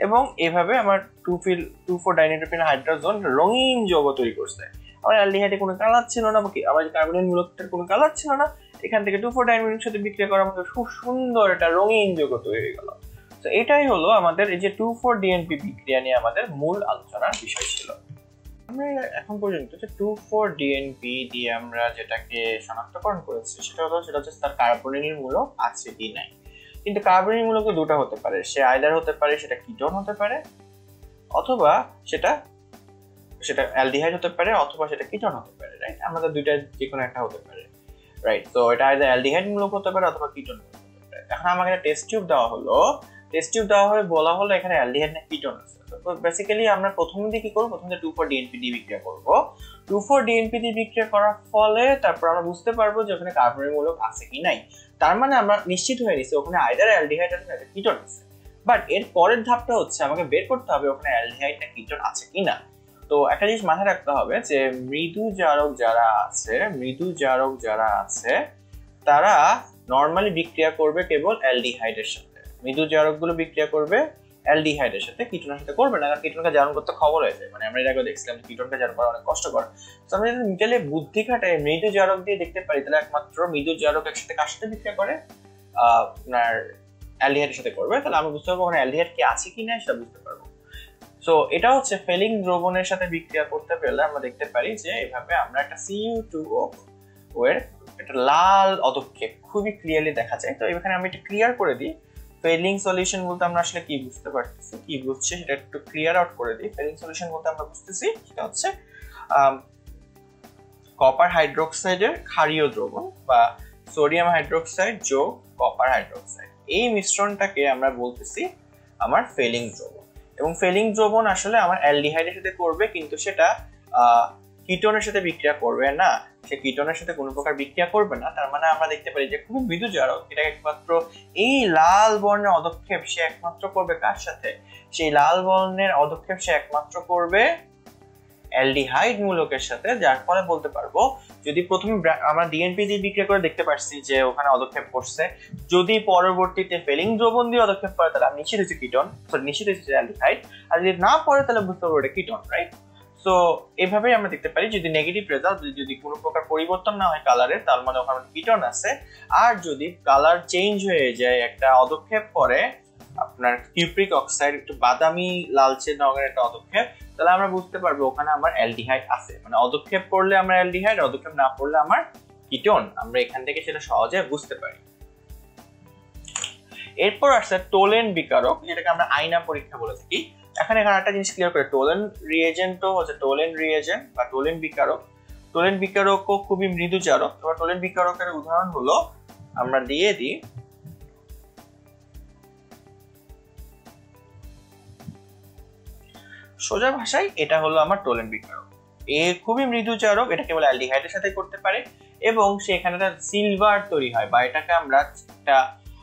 [SPEAKER 1] এবং এভাবে আমার two fill two four dinitrophenyl hydrogen রঙিন যৌগ তৈরি করছে। আমার অ্যালডিহাইডে কোনো কালার ছিল না, আমার কার্বনিক মূলকটার কোনো কালার ছিল না, এখান থেকে টু ফোর ডাইনিট্রোপিনের সাথে বিক্রিয়া করার মতো খুব সুন্দর একটা রঙিন যৌগ তৈরি হয়ে গেল। তো এটাই হলো আমাদের এই যে টু ফোর ডিএনপি বিক্রিয়া নিয়ে আমাদের মূল আলোচনার বিষয় ছিল। আমরা এখন পর্যন্ত যে টু ফোর ডিএনপি দিয়ে আমরা যেটাকে শনাক্তকরণ করেছি সেটা হলো সেটা হচ্ছে তার কার্বনিল মূলক আছে কি নাই। কিন্তু কার্বনিল মূলক দুটো হতে পারে, সে আইদার হতে পারে সেটা কিটোন হতে পারে, অথবা সেটা সেটা অ্যালডিহাইড হতে পারে, অথবা সেটা কিটোন হতে পারে, রাইট? আমাদের দুইটা যে কোনো একটা হতে পারে, রাইট? তো এটা আইদার অ্যালডিহাইড মূলক হতে পারে অথবা কিটোন মূলক হতে পারে। এখন আমাকে একটা টেস্ট টিউব দেওয়া হলো, টেস্ট টিউব দেওয়া হয়ে বলা হলো এখানে অ্যালডিহাইড না কিটোন আছে। তো বেসিক্যালি আমরা প্রথমে দিয়ে কি করব, প্রথমে টু ফোর ডিএনপি দিয়ে বিক্রিয়া করব। টু ফোর ডিএনপি দিয়ে বিক্রিয়া করার ফলে তারপর আমরা বুঝতে পারবো যে ওখানে কার্বনিল মূলক আছে কি নাই। তার মানে আমরা নিশ্চিত হয়ে গেছি ওখানে আইদার অ্যালডিহাইড আছে না কিটোন আছে। বাট এর পরের ধাপটা হচ্ছে আমাকে বের করতে হবে ওখানে অ্যালডিহাইড না কিটোন আছে কিনা। তো একটা জিনিস মাথায় রাখতে হবে যে মৃদু জারক যারা আছে মৃদু জারক যারা আছে তারা নরমালি বিক্রিয়া করবে কেবল অ্যালডিহাইডের সাথে। মৃদু জারকগুলো বিক্রিয়া করবে অ্যালডিহাইডের সাথে, কিটোনের সাথে করবে না, কারণ কিটোনকে জারণ করতে খবর হয়ে যায়। মানে আমরা এর আগে দেখছিলাম কিটোনকে জারণ করা অনেক কষ্টকর। তো আমরা যদি মিটালে বুদ্ধি খাটায় মৃদু জারক দিয়ে দেখতে পারি তাহলে একমাত্র মৃদু জারক একসাথে কার সাথে বিক্রিয়া করে, আপনার অ্যালডিহাইডের সাথে করবে। তাহলে আমরা বুঝতে পারবো ওখানে অ্যালডিহাইড কি আছে কি না সেটা বুঝতে পারবো। সো এটা হচ্ছে ফেলিং দ্রবণের সাথে বিক্রিয়া করতে পেলে আমরা দেখতে পারি যে এভাবে আমরা একটা সি ইউ টু ও এর একটা লাল অদক্ষেপ খুবই ক্লিয়ারলি দেখা যায়। তো এখানে আমি একটু ক্লিয়ার করে দিই ফেলিং সলিউশন বলতে আমরা আসলে কি বুঝতে পারতেছি, কি বুঝছি সেটা একটু ক্লিয়ার আউট করে দিই। ফেলিং সলিউশন বলতে আমরা বুঝতেছি সেটা হচ্ছে কপার হাইড্রোক্সাইডের ক্ষারীয় দ্রবণ বা সোডিয়াম হাইড্রোক্সাইড যোগ কপার হাইড্রোক্সাইড, এই মিশ্রণটাকে আমরা বলতেছি আমার ফেলিং দ্রবণ। এবং ফেলিং দ্রবণ আসলে আমার অ্যালডিহাইডের সাথে করবে, কিন্তু সেটা কিটোনের সাথে বিক্রিয়া করবে না, সে কিটোনের সাথে কোনো প্রকার বিক্রিয়া করবে না। তার মানে আমরা দেখতে পারি যে খুবই মৃদু জারক এটা একমাত্র এই লাল বর্ণের অদক্ষেপ সে একমাত্র করবে কার সাথে, সেই লাল বর্ণের অদক্ষেপ সে একমাত্র করবে অ্যালডিহাইড মূলকের সাথে। যার ফলে বলতে পারবো যদি প্রথমে আমরা ডিএনপি দিয়ে বিক্রিয়া করে দেখতে পাচ্ছি যে ওখানে অদক্ষেপ করছে, যদি পরবর্তীতে ফেলিং দ্রবণ দিয়ে অদক্ষেপ করে তাহলে আমি নিশ্চিত হচ্ছে কিটোন, সরি নিশ্চিত হচ্ছে অ্যালডিহাইড। আর যদি না পড়ে তাহলে বুঝতে পারবো এটা কিটোন, রাইট? সো এভাবেই আমরা দেখতে পারি যদি নেগেটিভ রেজাল্ট, যদি কোনো প্রকার পরিবর্তন না হয় কালারের, তার মানে ওখানে কিটোন আছে। আর যদি কালার চেঞ্জ হয়ে যায়, একটা অদক্ষেপ করে আপনার কিউপ্রিক অক্সাইড একটু বাদামি লালচে রঙের একটা অদক্ষেপ, তাহলে আমরা বুঝতে পারবো ওখানে আমার অ্যালডিহাইড আছে। মানে অদক্ষেপ পড়লে আমরা অ্যালডিহাইড, অদক্ষেপ না পড়লে আমার কিটোন। আমরা এখান থেকে সেটা সহজে বুঝতে পারি। এরপর আসছে টোলেন বিকারক, যেটাকে আমরা আয়না পরীক্ষা বলে থাকি। এখানে এখানে একটা জিনিস ক্লিয়ার করে, টোলেন রিয়েজেন্টও হচ্ছে টোলেন রিয়েজেন্ট বা টোলেন বিকারক। টোলেন বিকারকও খুবই মৃদু জারক। এবার টোলেন বিকারকের উদাহরণ হলো আমরা দিয়ে দিই সোজা ভাষায়, এটা হলো আমার টোলেন বিকারক। এ খুবই মৃদু জারক, এটা কেবল অ্যালডিহাইডের সাথে করতে পারে এবং সেখানে একটা সিলভার তৈরি হয়, বা এটাকে আমরা একটা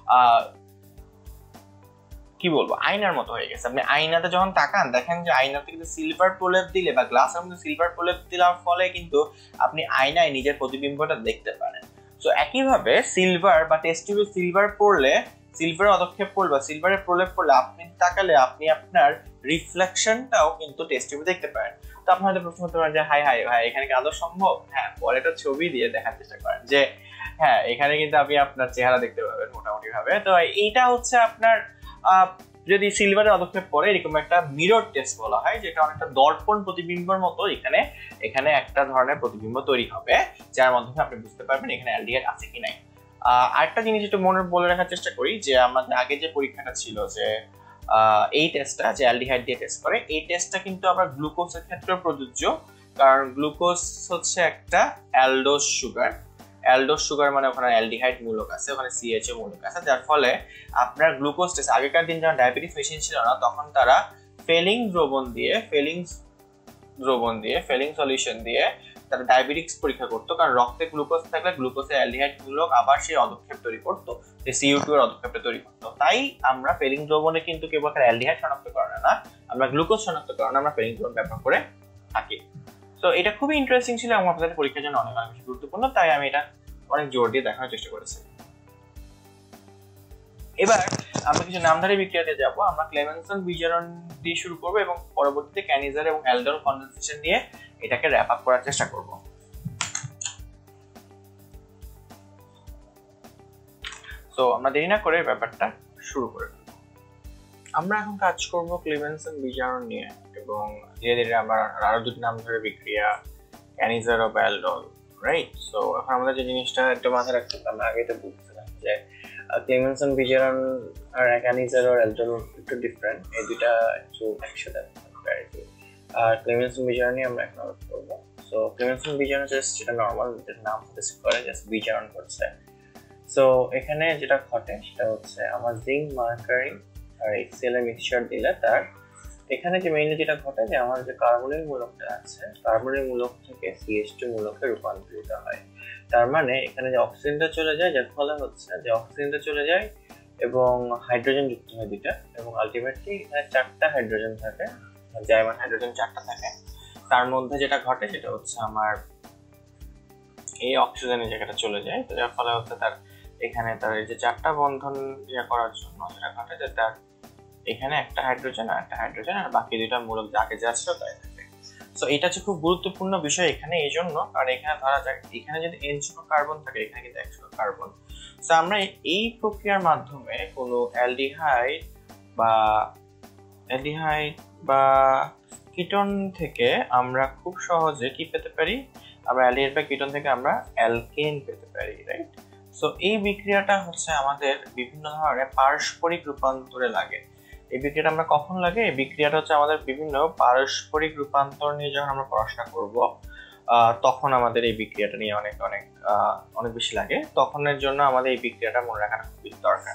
[SPEAKER 1] কি বলবো আয়নার মতো হয়ে গেছে। আপনি আয়নাতে যখন তাকান দেখেন যে আয়নাতে কিন্তু সিলভার প্রলেপ দিলে বা গ্লাসের মধ্যে সিলভার প্রলেপ দেওয়ার ফলে কিন্তু আপনি আয়নায় নিজের প্রতিবিম্বটা দেখতে পারেন। তো একইভাবে সিলভার বা টেস্ট টিউবে সিলভার পড়লে, সিলভারের অদক্ষেপ পড়লে বা সিলভারের প্রলেপ পড়লে আপনি তাকালে আপনি আপনার রিফ্লেকশনটাও কিন্তু টেস্ট টিউবে দেখতে পারেন। তো আপনি হয়তো প্রশ্ন করতে পারেন যে হাই হাই ভাই এখানে কি আদৌ সম্ভব? হ্যাঁ, পরে একটা ছবি দিয়ে দেখার চেষ্টা করেন যে হ্যাঁ এখানে কিন্তু আপনি আপনার চেহারা দেখতে পাবেন মোটামুটি ভাবে। তো এইটা হচ্ছে আপনার যদি সিলভারের অদক্ষেপ পড়ে এরকম একটা মিরর টেস্ট বলা হয়, যেটা অনেকটা দর্পণ প্রতিবিম্বের মতো এখানে এখানে একটা ধরনের প্রতিবিম্ব তৈরি হবে, যার মাধ্যমে আপনি বুঝতে পারবেন এখানে অ্যালডিহাইড আছে কি নাই। আরেকটা জিনিস একটু মনে বলে রাখার চেষ্টা করি যে আমাদের আগে যে পরীক্ষাটা ছিল যে এই টেস্টটা যে অ্যালডিহাইড দিয়ে টেস্ট করে, এই টেস্টটা কিন্তু আবার গ্লুকোজের ক্ষেত্রে প্রযোজ্য, কারণ গ্লুকোজ হচ্ছে একটা অ্যালডোজ সুগার। অ্যালডোজ সুগার মানে ওখানে অ্যালডিহাইড মূলক আছে, ওখানে সিএইচও মূলক আছে, যার ফলে আপনার গ্লুকোজ টেস্ট, আগেকার দিন যখন ডায়াবেটিস মেশিন ছিল না তখন তারা ফেলিং দ্রবণ দিয়ে ফেলিং দ্রবণ দিয়ে ফেলিং সলিউশন দিয়ে তারা ডায়াবেটিক্স পরীক্ষা করতো, কারণ রক্তে গ্লুকোজ থাকলে গ্লুকোজে অ্যালডিহাইড মূলক আবার সেই অদক্ষেপ তৈরি করতো, যে সি ইউ টু এর অদক্ষেপটা তৈরি করতো। তাই আমরা ফেলিং দ্রবণে কিন্তু কেবল অ্যালডিহাইড শনাক্তকরণ না, আমরা গ্লুকোজ শনাক্তকরণ আমরা ফেলিং দ্রবণ ব্যবহার করে থাকি। তো এটা খুবই ইন্টারেস্টিং ছিল এবং আপনাদের পরীক্ষার জন্য অনেক অনেক বেশি গুরুত্বপূর্ণ, তাই আমি এটা অনেক জোর দিয়ে দেখানোর চেষ্টা করেছি। এবার আমরা কিছু নামধারী বিক্রিয়াতে যাব। আমরা ক্লেমেনসন বিজারণ দিয়ে শুরু করব এবং পরবর্তীতে ক্যানিজার এবং অ্যালডোল কনডেনসেশন দিয়ে এটাকে র‍্যাপ আপ করার চেষ্টা করব। তো আমরা দেরি না করে ব্যাপারটা শুরু করে দেব। আমরা এখন কাজ করব ক্লেমেনসন বিজারণ নিয়ে এবং ধীরে ধীরে আমরা আরো দুটি নামধারী বিক্রিয়া ক্যানিজার ও অ্যালডোল, রাইট? সো এখন আমাদের যে জিনিসটা একটু মাথায় রাখতে হবে, আমরা আগে তো বুঝছিলাম যে ক্লেমেনসন বিজারণ আর ক্যানিজার আর অ্যালডোল একটু ডিফারেন্ট, এই দুইটা একটু একসাথে থাকবে আর কি। আর ক্লেমেনসন বিজারণ নিয়ে আমরা এখন আলোচনা করবো। সো ক্লেমেনসন বিজারণ জাস্ট যেটা নর্মাল নাম সাজেস্ট করে, জাস্ট বিজারণ করছে। সো এখানে যেটা ঘটে সেটা হচ্ছে আমার জিঙ্ক মার্কারি আর এইচসিএল এর মিক্সচার দিলে তার এখানে যে মেইনলি যেটা ঘটে যে আমার যে কার্বনিক মূলকটা আছে, কার্বনিক মূলক থেকে সিএইচ টু মূলকে রূপান্তরিত হয়। তার মানে এখানে যে অক্সিজেনটা চলে যায়, যার ফলে হচ্ছে যে অক্সিজেনটা চলে যায় এবং হাইড্রোজেন যুক্ত হয় দুইটা, এবং আলটিমেটলি এখানে চারটা হাইড্রোজেন থাকে, জাইমান হাইড্রোজেন চারটা থাকে। তার মধ্যে যেটা ঘটে সেটা হচ্ছে আমার এই অক্সিজেনের জায়গাটা চলে যায়, তো যার ফলে হচ্ছে তার এখানে তার এই যে চারটা বন্ধন ইয়ে করার জন্য যেটা ঘটে যে তার এখানে একটা হাইড্রোজেন আর একটা হাইড্রোজেন আর বাকি দুইটা মূলক যাকে যাচ্ছে তাই থাকে। সো এটা হচ্ছে খুব গুরুত্বপূর্ণ বিষয় এখানে এই জন্য, কারণ এখানে ধরা যাক এখানে যদি এন সংখ্যক কার্বন থাকে, এখানে কিন্তু এক সংখ্যক কার্বন। সো আমরা এই প্রক্রিয়ার মাধ্যমে কোনো অ্যালডিহাইড বা অ্যালডিহাইড বা কিটোন থেকে আমরা খুব সহজে কি পেতে পারি, আমরা অ্যালডিহাইড বা কিটোন থেকে আমরা অ্যালকেন পেতে পারি, রাইট? সো এই বিক্রিয়াটা হচ্ছে আমাদের বিভিন্ন ধরনের পারস্পরিক রূপান্তরে লাগে। এই বিক্রিয়াটা আমরা কখন লাগে? এই বিক্রিয়াটা হচ্ছে আমাদের বিভিন্ন পারস্পরিক রূপান্তর নিয়ে যখন আমরা পড়াশোনা করব তখন আমাদের এই বিক্রিয়াটা নিয়ে অনেক অনেক অনেক বেশি লাগে। তখনের জন্য আমাদের এই বিক্রিয়াটা মনে রাখাটা খুবই দরকার।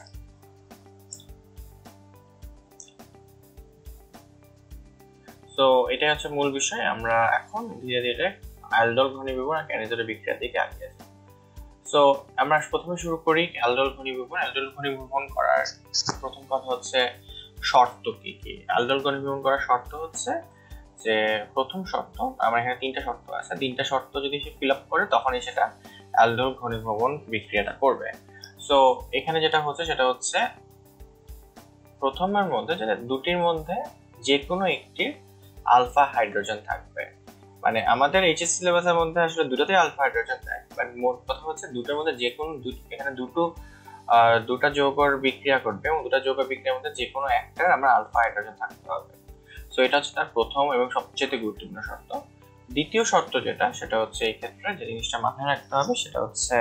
[SPEAKER 1] সো এটাই হচ্ছে মূল বিষয়। আমরা এখন ধীরে ধীরে অ্যালডোল ঘনীভবন আর ক্যানিজারের বিক্রিয়ার দিকে এগিয়ে যাই। সো আমরা প্রথমে শুরু করি অ্যালডোল ঘনীভবন। অ্যালডোল ঘনীভবন করার প্রথম কথা হচ্ছে শর্ত কি কি। অ্যালডোল ঘনীভবন করার শর্ত হচ্ছে যে প্রথম শর্ত, আমার এখানে তিনটা শর্ত আছে, তিনটা শর্ত যদি সে ফিল আপ করে তখনই সেটা অ্যালডোল ঘনীভবন বিক্রিয়াটা করবে। সো এখানে যেটা হচ্ছে সেটা হচ্ছে প্রথমের মধ্যে যেটা দুটির মধ্যে যে কোনো একটি আলফা হাইড্রোজেন থাকবে। মানে আমাদের এইচএস সিলেবাসের মধ্যে আসলে দুটোতেই আলফা হাইড্রোজেন থাকে, বাট মোট কথা হচ্ছে দুটোর মধ্যে যে কোনো এখানে দুটো দুটা যৌগর বিক্রিয়া করবে এবং দুটা যৌগ বিক্রিয়ার মধ্যে যে কোনো একটার আমরা আলফা হাইড্রোজেন থাকতে হবে। সো এটা হচ্ছে তার প্রথম এবং সবচেয়ে গুরুত্বপূর্ণ শর্ত। দ্বিতীয় শর্ত যেটা সেটা হচ্ছে এই ক্ষেত্রে যে জিনিসটা মাথায় রাখতে হবে সেটা হচ্ছে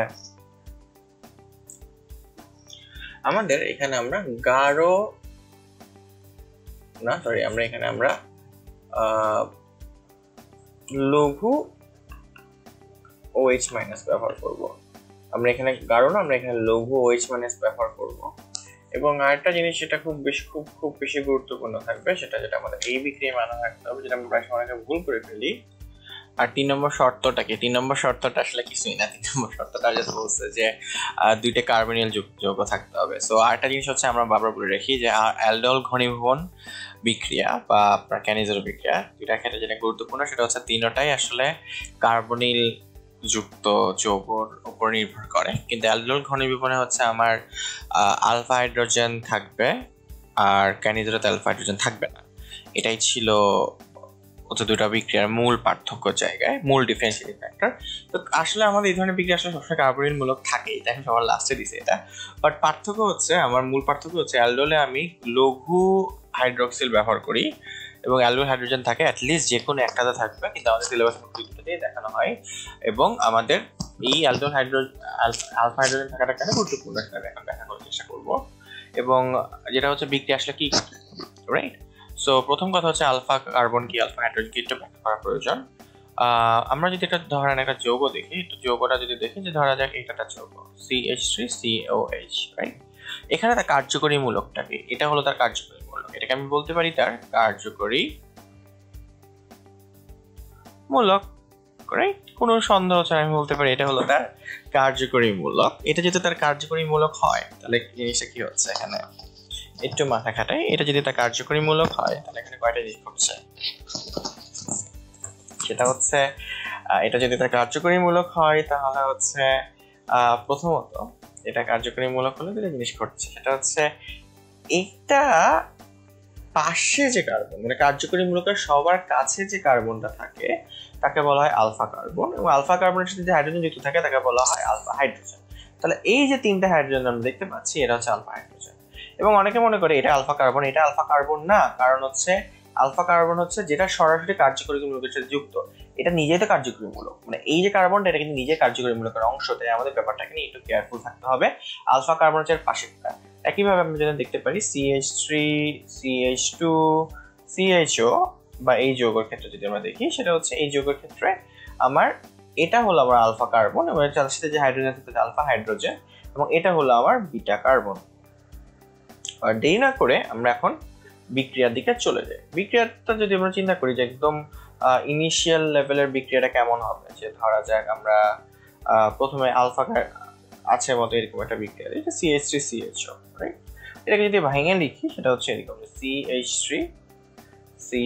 [SPEAKER 1] আমাদের এখানে আমরা গাঢ় না সরি আমরা এখানে আমরা আহ লঘু OH মাইনাস ব্যবহার করব। আমরা এখানে গাঢ় না, আমরা এখানে লঘু OH মাইনাস ব্যবহার করব। এবং আরেকটা জিনিস যেটা খুব বেশি খুব খুব বেশি গুরুত্বপূর্ণ থাকবে সেটা যেটা আমাদের এই বিক্রিয়া মানা রাখতে হবে, যেটা আমরা প্রায় সময় ভুল করে ফেলি। আর তিন নম্বর শর্তটা কি? তিন নম্বর শর্তটা আসলে কিছুই না। তিন নম্বর শর্তটা যেটা বলছে যে দুইটা কার্বনিল যৌগ থাকতে হবে। সো আরেকটা জিনিস হচ্ছে আমরা বারবার বলে রাখি যে অ্যালডোল ঘনীভবন বিক্রিয়া বা আপনার ক্যানিজার বিক্রিয়া যেটা ক্ষেত্রে যেটা গুরুত্বপূর্ণ সেটা হচ্ছে তিনটাই আসলে কার্বনিল যুক্ত যৌগের উপর নির্ভর করে, কিন্তু অ্যালডোল ঘনীভবনে হচ্ছে আমার আলফা হাইড্রোজেন থাকবে আর ক্যানিজারে আলফা হাইড্রোজেন থাকবে না। এটাই ছিল হচ্ছে দুটা বিক্রিয়ার মূল পার্থক্য জায়গায়, মূল ডিফারেন্সিয়েটিং ফ্যাক্টর। তো আসলে আমাদের এই ধরনের বিক্রিয়া আসলে সবসময় কার্বনিল মূলক থাকেই, তাই সবার লাস্টে দিছে এটা। বাট পার্থক্য হচ্ছে আমার মূল পার্থক্য হচ্ছে অ্যালডোলে আমি লঘু হাইড্রোক্সিল ব্যবহার করি এবং অ্যালডোল হাইড্রোজেন থাকে অ্যাটলিস্ট যে কোনো একটাতে থাকবে, কিন্তু আমাদের সিলেবাসের দুটোতেই দেখানো হয়। এবং আমাদের এই অ্যালডোল হাইড্রোজেন আলফা হাইড্রোজেন থাকাটা কেন গুরুত্বপূর্ণ সেটা এখন দেখা করার চেষ্টা করবো। এবং যেটা হচ্ছে বিক্রিয়া আসলে কি, রাইট? সো প্রথম কথা হচ্ছে আলফা কার্বন কি আলফা হাইড্রোজেন কি এটা ব্যাখ্যা করা প্রয়োজন। আমরা যদি এটা ধরেন একটা যৌগ দেখি, তো যৌগটা যদি দেখি যে ধরা যাক এটা একটা যৌগ C H three C O H, right? এখানে তার কার্যকরী মূলকটা কি? এটা হলো তার কার্যকরী মূলক। এটাকে আমি বলতে পারি তার কার্যকরী মূলক, রাইট? কোনো সন্দেহ হচ্ছে আমি বলতে পারি এটা হলো তার কার্যকরী মূলক। এটা যদি তার কার্যকরী মূলক হয় তাহলে জিনিসটা কি হচ্ছে এখানে একটু মাথা খাটাই। এটা যদি তার কার্যকরী মূলক হয় তাহলে এখানে কয়টা জিনিস ঘটছে সেটা হচ্ছে এটা যদি তার কার্যকরী মূলক হয় তাহলে হচ্ছে প্রথমত এটা কার্যকরী মূলক হলে দুটো জিনিস ঘটছে। সেটা হচ্ছে এইটা পাশে যে কার্বন মানে কার্যকরী মূলকের সবার কাছে যে কার্বনটা থাকে তাকে বলা হয় আলফা কার্বন, এবং আলফা কার্বনের সাথে যে হাইড্রোজেন যুক্ত থাকে তাকে বলা হয় আলফা হাইড্রোজেন। তাহলে এই যে তিনটা হাইড্রোজেন আমরা দেখতে পাচ্ছি এটা হচ্ছে আলফা হাইড্রোজেন। এবং অনেকে মনে করে এটা আলফা কার্বন, এটা আলফা কার্বন না, কারণ হচ্ছে আলফা কার্বন হচ্ছে যেটা সরাসরি কার্যকরী মূলকের সাথে যুক্ত, এটা নিজেই তো কার্যকরী মূলক, মানে এই যে কার্বনটা এটা কিন্তু নিজে কার্যকরী মূলকের অংশ, তাই আমাদের ব্যাপারটাকে নিয়ে একটু কেয়ারফুল থাকতে হবে। আলফা কার্বন হচ্ছে পাশেরটা। একইভাবে আমরা যেটা দেখতে পারি C H three, C H two, C H O বা এই যৌগের ক্ষেত্রে যদি আমরা দেখি সেটা হচ্ছে এই যৌগের ক্ষেত্রে আমার এটা হলো আমার আলফা কার্বন এবং এর সাথে যে হাইড্রোজেন আছে আলফা হাইড্রোজেন, এবং এটা হলো আমার বিটা কার্বন। আর দেরি না করে আমরা এখন বিক্রিয়ার দিকে চলে যাই। বিক্রিয়াটা যদি আমরা চিন্তা করি যে একদম ইনিশিয়াল লেভেলের বিক্রিয়াটা কেমন হবে, যে ধরা যাক আমরা প্রথমে আলফা আছে মতো এরকম একটা বিক্রিয়া, এটা C H three C H O, right? এটাকে যদি ভেঙে লিখি সেটা হচ্ছে এরকম C H three C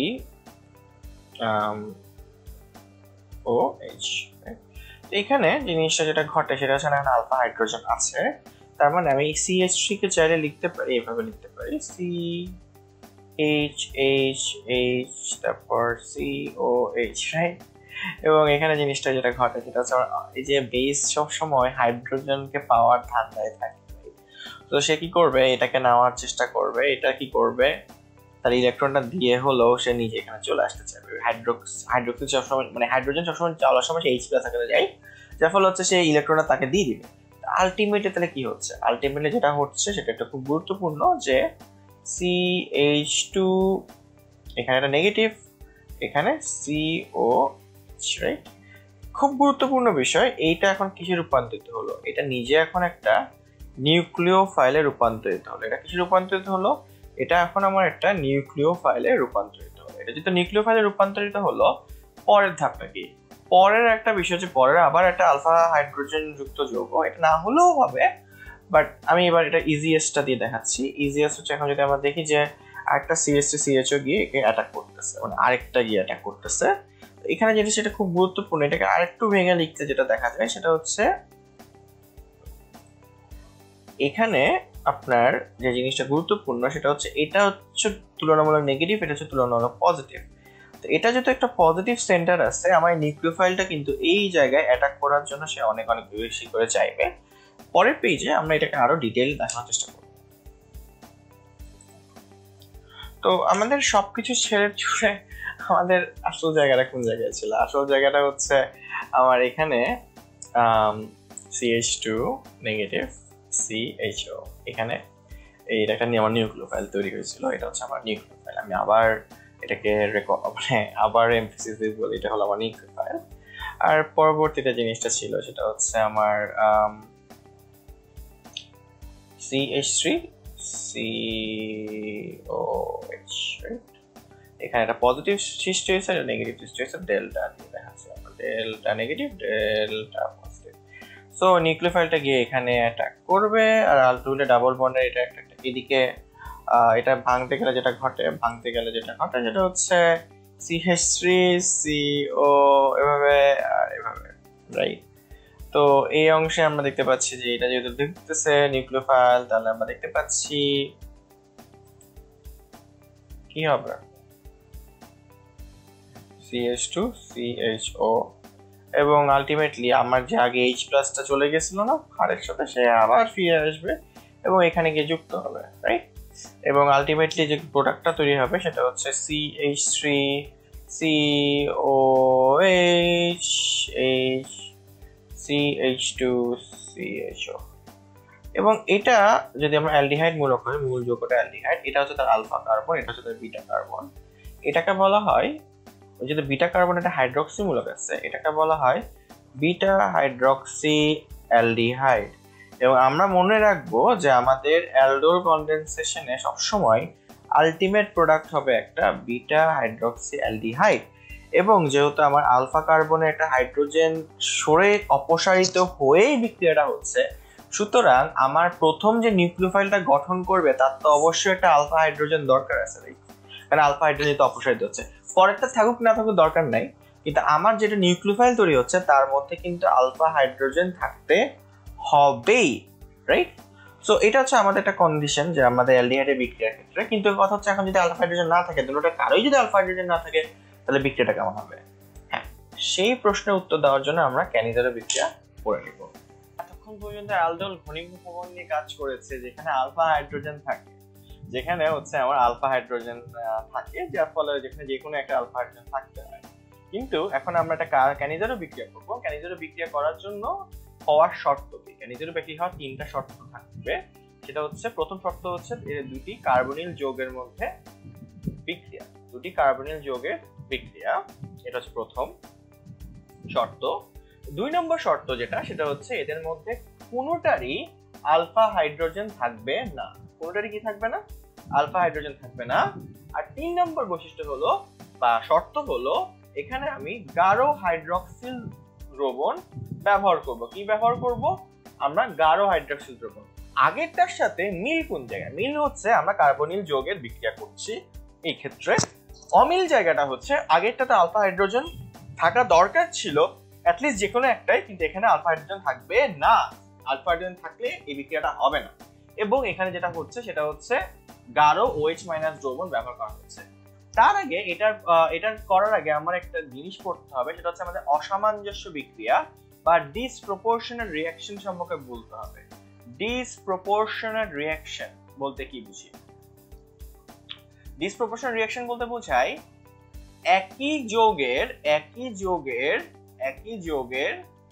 [SPEAKER 1] O H. এখানে জিনিসটা যেটা ঘটে সেটা হচ্ছে না আলফা হাইড্রোজেন আছে, তার মানে আমি সি এইচ থ্রি কে চাইলে লিখতে পারি এভাবে লিখতে পারি সি এইচ এইচ এইচ তারপর সি ও এইচ, রাইট? এবং এখানে জিনিসটা যেটা ঘটে সেটা হচ্ছে এই যে বেস সবসময় হাইড্রোজেনকে পাওয়ার ধান্দায় থাকে, তো সে কি করবে এটাকে নেওয়ার চেষ্টা করবে, এটা কি করবে তার ইলেকট্রনটা দিয়ে হলেও সে নিজে এখানে চলে আসতে চাইবে। হাইড্রোক্স হাইড্রোক্সিল সবসময় মানে হাইড্রোজেন সবসময় চলার সময় সে এইচ প্লাস আকারে যায়, যার ফলে হচ্ছে সে ইলেকট্রনটা তাকে দিয়ে দিবে। আলটিমেটলি তাহলে কি হচ্ছে, আলটিমেটলি যেটা হচ্ছে সেটা একটা খুব গুরুত্বপূর্ণ যে সি এইচ টু এখানে একটা নেগেটিভ, এখানে সি ও, রাইট? খুব গুরুত্বপূর্ণ বিষয়, এইটা এখন কিসে রূপান্তরিত হলো, এটা নিজে এখন একটা নিউক্লিওফাইলে রূপান্তরিত হলো। এটা কিসে রূপান্তরিত হলো, এটা এখন আমার একটা নিউক্লিওফাইলে রূপান্তরিত হলো। এটা যেহেতু নিউক্লিওফাইলে রূপান্তরিত হলো, পরের ধাপটা কি, পরের একটা বিষয় হচ্ছে পরের আবার একটা আলফা হাইড্রোজেন যুক্ত যৌগ, এটা না হলেও হবে, বাট আমি এবার এটা ইজিয়েস্টটা দিয়ে দেখাচ্ছি। ইজিয়েস্ট হচ্ছে এখন যদি আমরা দেখি যে আরেকটা সিএসটি সিএইচও গিয়ে একে অ্যাটাক করতেছে, মানে আরেকটা গিয়ে অ্যাটাক করতেছে। এখানে যেটা সেটা খুব গুরুত্বপূর্ণ, এটাকে আরেকটু ভেঙে লিখতে যেটা দেখা যায় সেটা হচ্ছে এখানে আপনার যে জিনিসটা গুরুত্বপূর্ণ সেটা হচ্ছে এটা হচ্ছে তুলনামূলক নেগেটিভ, এটা হচ্ছে তুলনামূলক পজিটিভ। তো এটা যেহেতু একটা পজিটিভ সেন্টার আছে, আমার নিউক্লিওফাইলটা কিন্তু এই জায়গায় অ্যাটাক করার জন্য সে অনেক অনেক বেশি করে চাইবে। পরের পেজে আমরা এটাকে আরো ডিটেইল দেখানোর চেষ্টা করব। তো আমাদের সবকিছু ছেড়ে ছুড়ে আমাদের আসল জায়গাটা কোন জায়গায় ছিল, আসল জায়গাটা হচ্ছে আমার এখানে C H two negative C H O, এখানে এইটা একটা আমার নিউক্লিওফাইল তৈরি হয়েছিল, এটা হচ্ছে আমার নিউক্লিওফাইল। আমি আবার এটাকে মানে আবার এমফেসিস বলি, এটা হলো আমার নিউক্লিওফাইল। আর পরবর্তীতে জিনিসটা ছিল সেটা হচ্ছে আমার C H three C O H, right? এখানে একটা পজিটিভ সৃষ্টি হয়েছে, একটা নেগেটিভ সৃষ্টি হয়েছে, ডেল্টা দিয়ে দেখাচ্ছে, delta negative delta positive. So নিউক্লিওফাইলটা গিয়ে এখানে অ্যাটাক করবে, আর আলটিমেটলি ডাবল বন্ডের এটা একটা এদিকে এটা ভাঙতে গেলে যেটা ঘটে ভাঙতে গেলে যেটা ঘটে সেটা হচ্ছে C H three C O এভাবে আর এভাবে, রাইট? তো এই অংশে আমরা দেখতে পাচ্ছি যে এটা যেহেতু দেখতেছে নিউক্লিওফাইল, তাহলে আমরা দেখতে পাচ্ছি কি হবে C H two C H O, এবং আলটিমেটলি আমার যে আগে এইচ প্লাসটা চলে গেছিল না হারের সাথে, সে আবার ফিরে আসবে এবং এখানে গিয়ে যুক্ত হবে, রাইট? এবং আলটিমেটলি যে প্রোডাক্টটা তৈরি হবে সেটা হচ্ছে C H three C O H H C H two C H O. এবং এটা যদি আমরা অ্যালডিহাইড মূলক হয়, মূল যৌগটা অ্যালডিহাইড, এটা হচ্ছে তার আলফা কার্বন, এটা হচ্ছে তার বিটা কার্বন। এটাকে বলা হয়, ওই যদি বিটা কার্বন একটা হাইড্রক্সি মূলক আছে, এটাকে বলা হয় বিটা হাইড্রক্সি অ্যালডিহাইড। এবং আমরা মনে রাখবো যে আমাদের অ্যালডোল কনডেনসেশনে সবসময় আলটিমেট প্রোডাক্ট হবে একটা বিটা হাইড্রক্সি অ্যালডিহাইড। এবং যেহেতু আমার আলফা কার্বনের একটা হাইড্রোজেন সরে অপসারিত হয়েই বিক্রিয়াটা হচ্ছে, সুতরাং আমার প্রথম যে নিউক্লিওফাইলটা গঠন করবে তার তো অবশ্যই একটা আলফা হাইড্রোজেন দরকার আছে, কারণ আলফা হাইড্রোজেন তো অপসারিত হচ্ছে। পরেরটা থাকুক না থাকুক দরকার নাই, কিন্তু আমার যেটা নিউক্লিওফাইল তৈরি হচ্ছে তার মধ্যে কিন্তু আলফা হাইড্রোজেন থাকতে হবেই, রাইট? সো এটা হচ্ছে আমাদের একটা কন্ডিশন যে আমাদের অ্যালডিহাইডের বিক্রিয়ার ক্ষেত্রে। কিন্তু কথা হচ্ছে এখন যদি আলফা হাইড্রোজেন না থাকে, দুটোটা কারোই যদি আলফা হাইড্রোজেন না থাকে, তাহলে বিক্রিয়াটা কেমন হবে? হ্যাঁ, সেই প্রশ্নের উত্তর দেওয়ার জন্য আমরা ক্যানিজারো বিক্রিয়া করে নিব। এতক্ষণ পর্যন্ত অ্যালডোল ঘনীভূত প্রবণ নিয়ে কাজ করেছে, যেখানে আলফা হাইড্রোজেন থাকে, যেখানে হচ্ছে আমার আলফা হাইড্রোজেন থাকে, যার ফলে যেখানে যে কোনো একটা আলফা হাইড্রোজেন থাকতে হয়। কিন্তু এখন আমরা একটা ক্যানিজারো বিক্রিয়া করবো। ক্যানিজারো বিক্রিয়া করার জন্য হওয়ার শর্ত কি? ক্যানিজারো বিক্রিয়া হওয়ার তিনটা শর্ত থাকবে। সেটা হচ্ছে, প্রথম শর্ত হচ্ছে দুটি কার্বনিল যৌগের মধ্যে বিক্রিয়া, দুটি কার্বনিল যৌগের বিক্রিয়া, এটা হচ্ছে প্রথম শর্ত। দুই নম্বর শর্ত যেটা, সেটা হচ্ছে এদের মধ্যে কোনোটারই আলফা হাইড্রোজেন থাকবে না। কোনোটারই কি থাকবে না? আলফা হাইড্রোজেন থাকবে না। আর তিন নম্বর বৈশিষ্ট্য হলো বা শর্ত হলো, এখানে আমি গাঢ় হাইড্রক্সিল দ্রবণ ব্যবহার করব। কি ব্যবহার করব? আমরা গাঢ় হাইড্রক্সিল দ্রবণ। আগেরটার সাথে মিল কোন জায়গায়? মিল হচ্ছে আমরা কার্বনিল যৌগের বিক্রিয়া করছি, এই ক্ষেত্রে। অমিল জায়গাটা হচ্ছে আগেরটাতে আলফা হাইড্রোজেন থাকা দরকার ছিল অ্যাটলিস্ট যে কোনো একটাই, কিন্তু এখানে আলফা হাইড্রোজেন থাকবে না। আলফা হাইড্রোজেন থাকলে এই বিক্রিয়াটা হবে না। এবং এখানে যেটা হচ্ছে সেটা হচ্ছে গাঢ় OH মাইনাস দ্রবণ ব্যবহার করা হচ্ছে। তার আগে এটার এটার করার আগে আমার একটা জিনিস পড়তে হবে, সেটা হচ্ছে আমাদের অসামঞ্জস্য বিক্রিয়া বা ডিসপ্রপোর্শনাল রিঅ্যাকশন সম্পর্কে বলতে হবে। ডিসপ্রপোর্শনাল রিঅ্যাকশন বলতে কি বুঝি? ডিসপ্রপোর্শনাল রিঅ্যাকশন বলতে বোঝায় একই যৌগের একই যৌগের একই যৌগের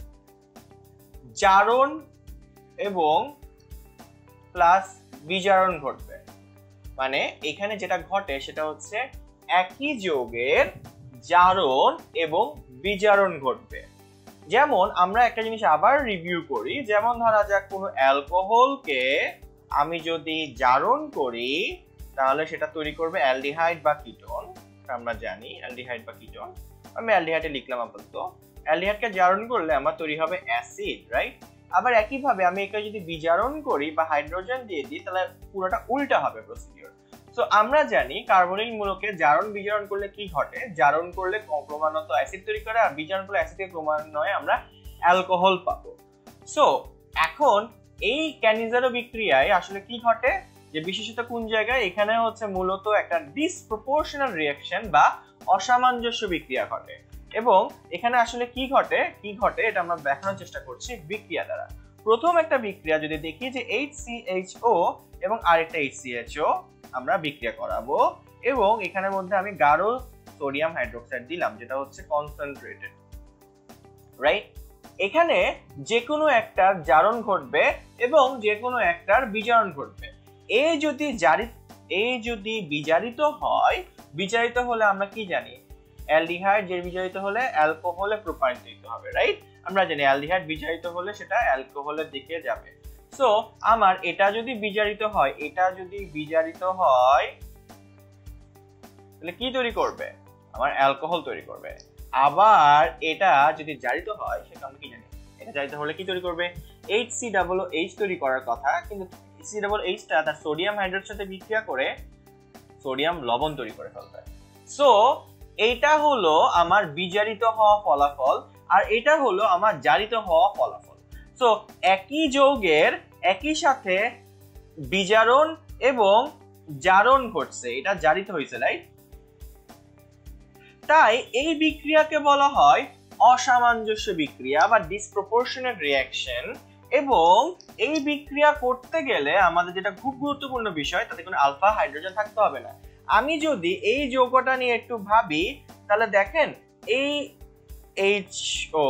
[SPEAKER 1] জারণ এবং প্লাস বিজারণ ঘটবে। মানে এখানে যেটা ঘটে সেটা হচ্ছে একই যৌগের জারণ এবং বিজারণ ঘটবে। যেমন আমরা একটা জিনিস আবার রিভিউ করি, যেমন ধরা যাক কোনো অ্যালকোহলকে আমি যদি জারণ করি তাহলে সেটা তৈরি করবে অ্যালডিহাইড বা কিটোন। আমরা জানি অ্যালডিহাইড বা কিটোন, আমি অ্যালডিহাইডে লিখলাম আপাতত। অ্যালডিহাইডকে জারণ করলে আমার তৈরি হবে অ্যাসিড, রাইট? আবার একইভাবে আমি একে যদি বিজারণ করি বা হাইড্রোজেন দিয়ে দিই, তাহলে পুরোটা উল্টা হবে প্রসিডিউর। সো আমরা জানি কার্বনিল মূলকে জারণ বিজারণ করলে কি ঘটে? জারণ করলে ক্রমান্বয়ে অ্যাসিড তৈরি করে, আর বিজারণ করলে অ্যাসিড থেকে ক্রমান্বয়ে আমরা অ্যালকোহল পাবো। সো এখন এই ক্যানিজারো বিক্রিয়ায় আসলে কি ঘটে, যে বিশেষত কোন জায়গায়? এখানে হচ্ছে মূলত একটা ডিসপ্রপোর্শনাল রিঅ্যাকশন বা অসামঞ্জস্য বিক্রিয়া ঘটে। এবং এখানে আসলে কি ঘটে কি ঘটে এটা আমরা দেখানোর চেষ্টা করছি বিক্রিয়া দ্বারা। প্রথম একটা বিক্রিয়া যদি দেখি যে এইচ সি এইচ ও এবং আরেকটা এইচ সি এইচ ও আমরা বিক্রিয়া করাবো, এবং এখানের মধ্যে আমি গাঢ় সোডিয়াম হাইড্রোক্সাইড দিলাম, যেটা হচ্ছে কনসেন্ট্রেটেড, রাইট? এখানে যে কোনো একটার জারণ ঘটবে এবং যে কোনো একটার বিজারণ ঘটবে। এই যদি জারি এই যদি বিজারিত হয়, বিজারিত হলে আমরা কি জানি? অ্যালডিহাইড যে বিজারিত হলে অ্যালকোহলে রূপান্তরিত হবে, রাইট? আমরা জানি অ্যালডিহাইড বিজারিত হলে সেটা অ্যালকোহলের দিকে যাবে। সো আমার এটা যদি বিজারিত হয়, এটা যদি বিজারিত হয় তাহলে কি তৈরি করবে? আমার অ্যালকোহল তৈরি করবে। আবার এটা যদি জারিত হয়, সেটা আমরা কি জানি? এটা জারিত হলে কি তৈরি করবে? H C double O H তৈরি করার কথা, কিন্তু এইচ সি ডাবল এইচ টা তার সোডিয়াম হাইড্রোজেনের সাথে বিক্রিয়া করে সোডিয়াম লবণ তৈরি করে ফেলবে। সো এইটা হলো আমার বিজারিত হওয়া ফলাফল, আর এটা হলো আমার জারিত হওয়া ফলাফল। সো একই যৌগের একই সাথে বিজারণ এবং জারণ ঘটছে, এটা জারিত হয়েছে, রাইট? তাই এই বিক্রিয়াকে বলা হয় অসামঞ্জস্য বিক্রিয়া বা ডিসপ্রপোর্শনাল রিঅ্যাকশন। এবং এই বিক্রিয়া করতে গেলে আমাদের যেটা খুব গুরুত্বপূর্ণ বিষয়, তাতে কোনো আলফা হাইড্রোজেন থাকতে হবে না। আমি যদি এই যৌগটা নিয়ে একটু ভাবি, তাহলে দেখেন এই এইচ ও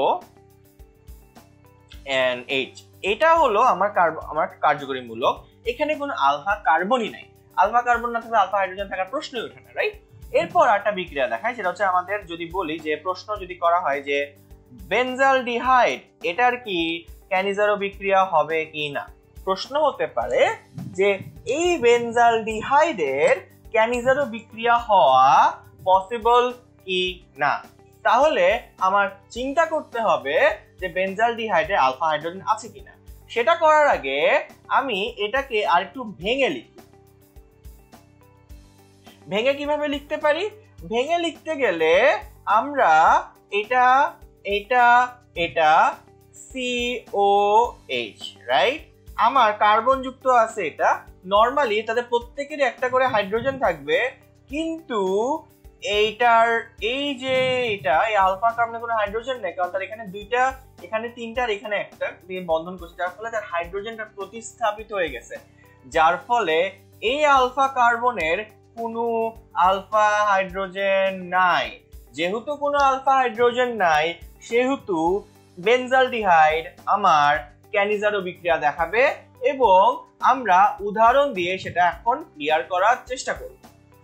[SPEAKER 1] এন্ড এইচ, এটা হলো আমার আমার কার্যকরী মূলক। এখানে কোনো আলফা কার্বনই নাই। আলফা কার্বন না থাকলে আলফা হাইড্রোজেন থাকার প্রশ্নই ওঠে না, রাইট? এরপর একটা বিক্রিয়া দেখায়, সেটা হচ্ছে আমাদের যদি বলি যে প্রশ্ন যদি করা হয় যে বেনজালডিহাইড এটার কি ক্যানিজারো বিক্রিয়া হবে কি না, প্রশ্ন হতে পারে যে এই বেনজালডিহাইডের ক্যানিজারো বিক্রিয়া হওয়া পসিবল কি না। তাহলে আমার চিন্তা করতে হবে যে বেনজালডিহাইডে আলফা হাইড্রোজেন আছে কিনা। সেটা করার আগে আমি এটাকে আরেকটু ভেঙে লিখি। ভেঙে কিভাবে লিখতে পারি? ভেঙে লিখতে গেলে আমরা এটা এটা এটা সি ও এইচ, রাইট? আমার কার্বন যুক্ত আছে এটা, নরমালি তাদের প্রত্যেকেরই একটা করে হাইড্রোজেন থাকবে, কিন্তু এইটার এই যে এটা এই আলফা কার্বনে কোনো হাইড্রোজেন নেই, কারণ তার এখানে দুইটা, এখানে তিনটা আর এখানে একটা দিয়ে বন্ধন করছে, যার ফলে তার হাইড্রোজেনটা প্রতিস্থাপিত হয়ে গেছে, যার ফলে এই আলফা কার্বনের কোনো আলফা হাইড্রোজেন নাই। যেহেতু কোনো আলফা হাইড্রোজেন নাই, সেহেতু বেনজালডিহাইড আমার ক্যানিজারো বিক্রিয়া দেখাবে, এবং আমরা উদাহরণ দিয়ে সেটা এখন ক্লিয়ার করার চেষ্টা করব।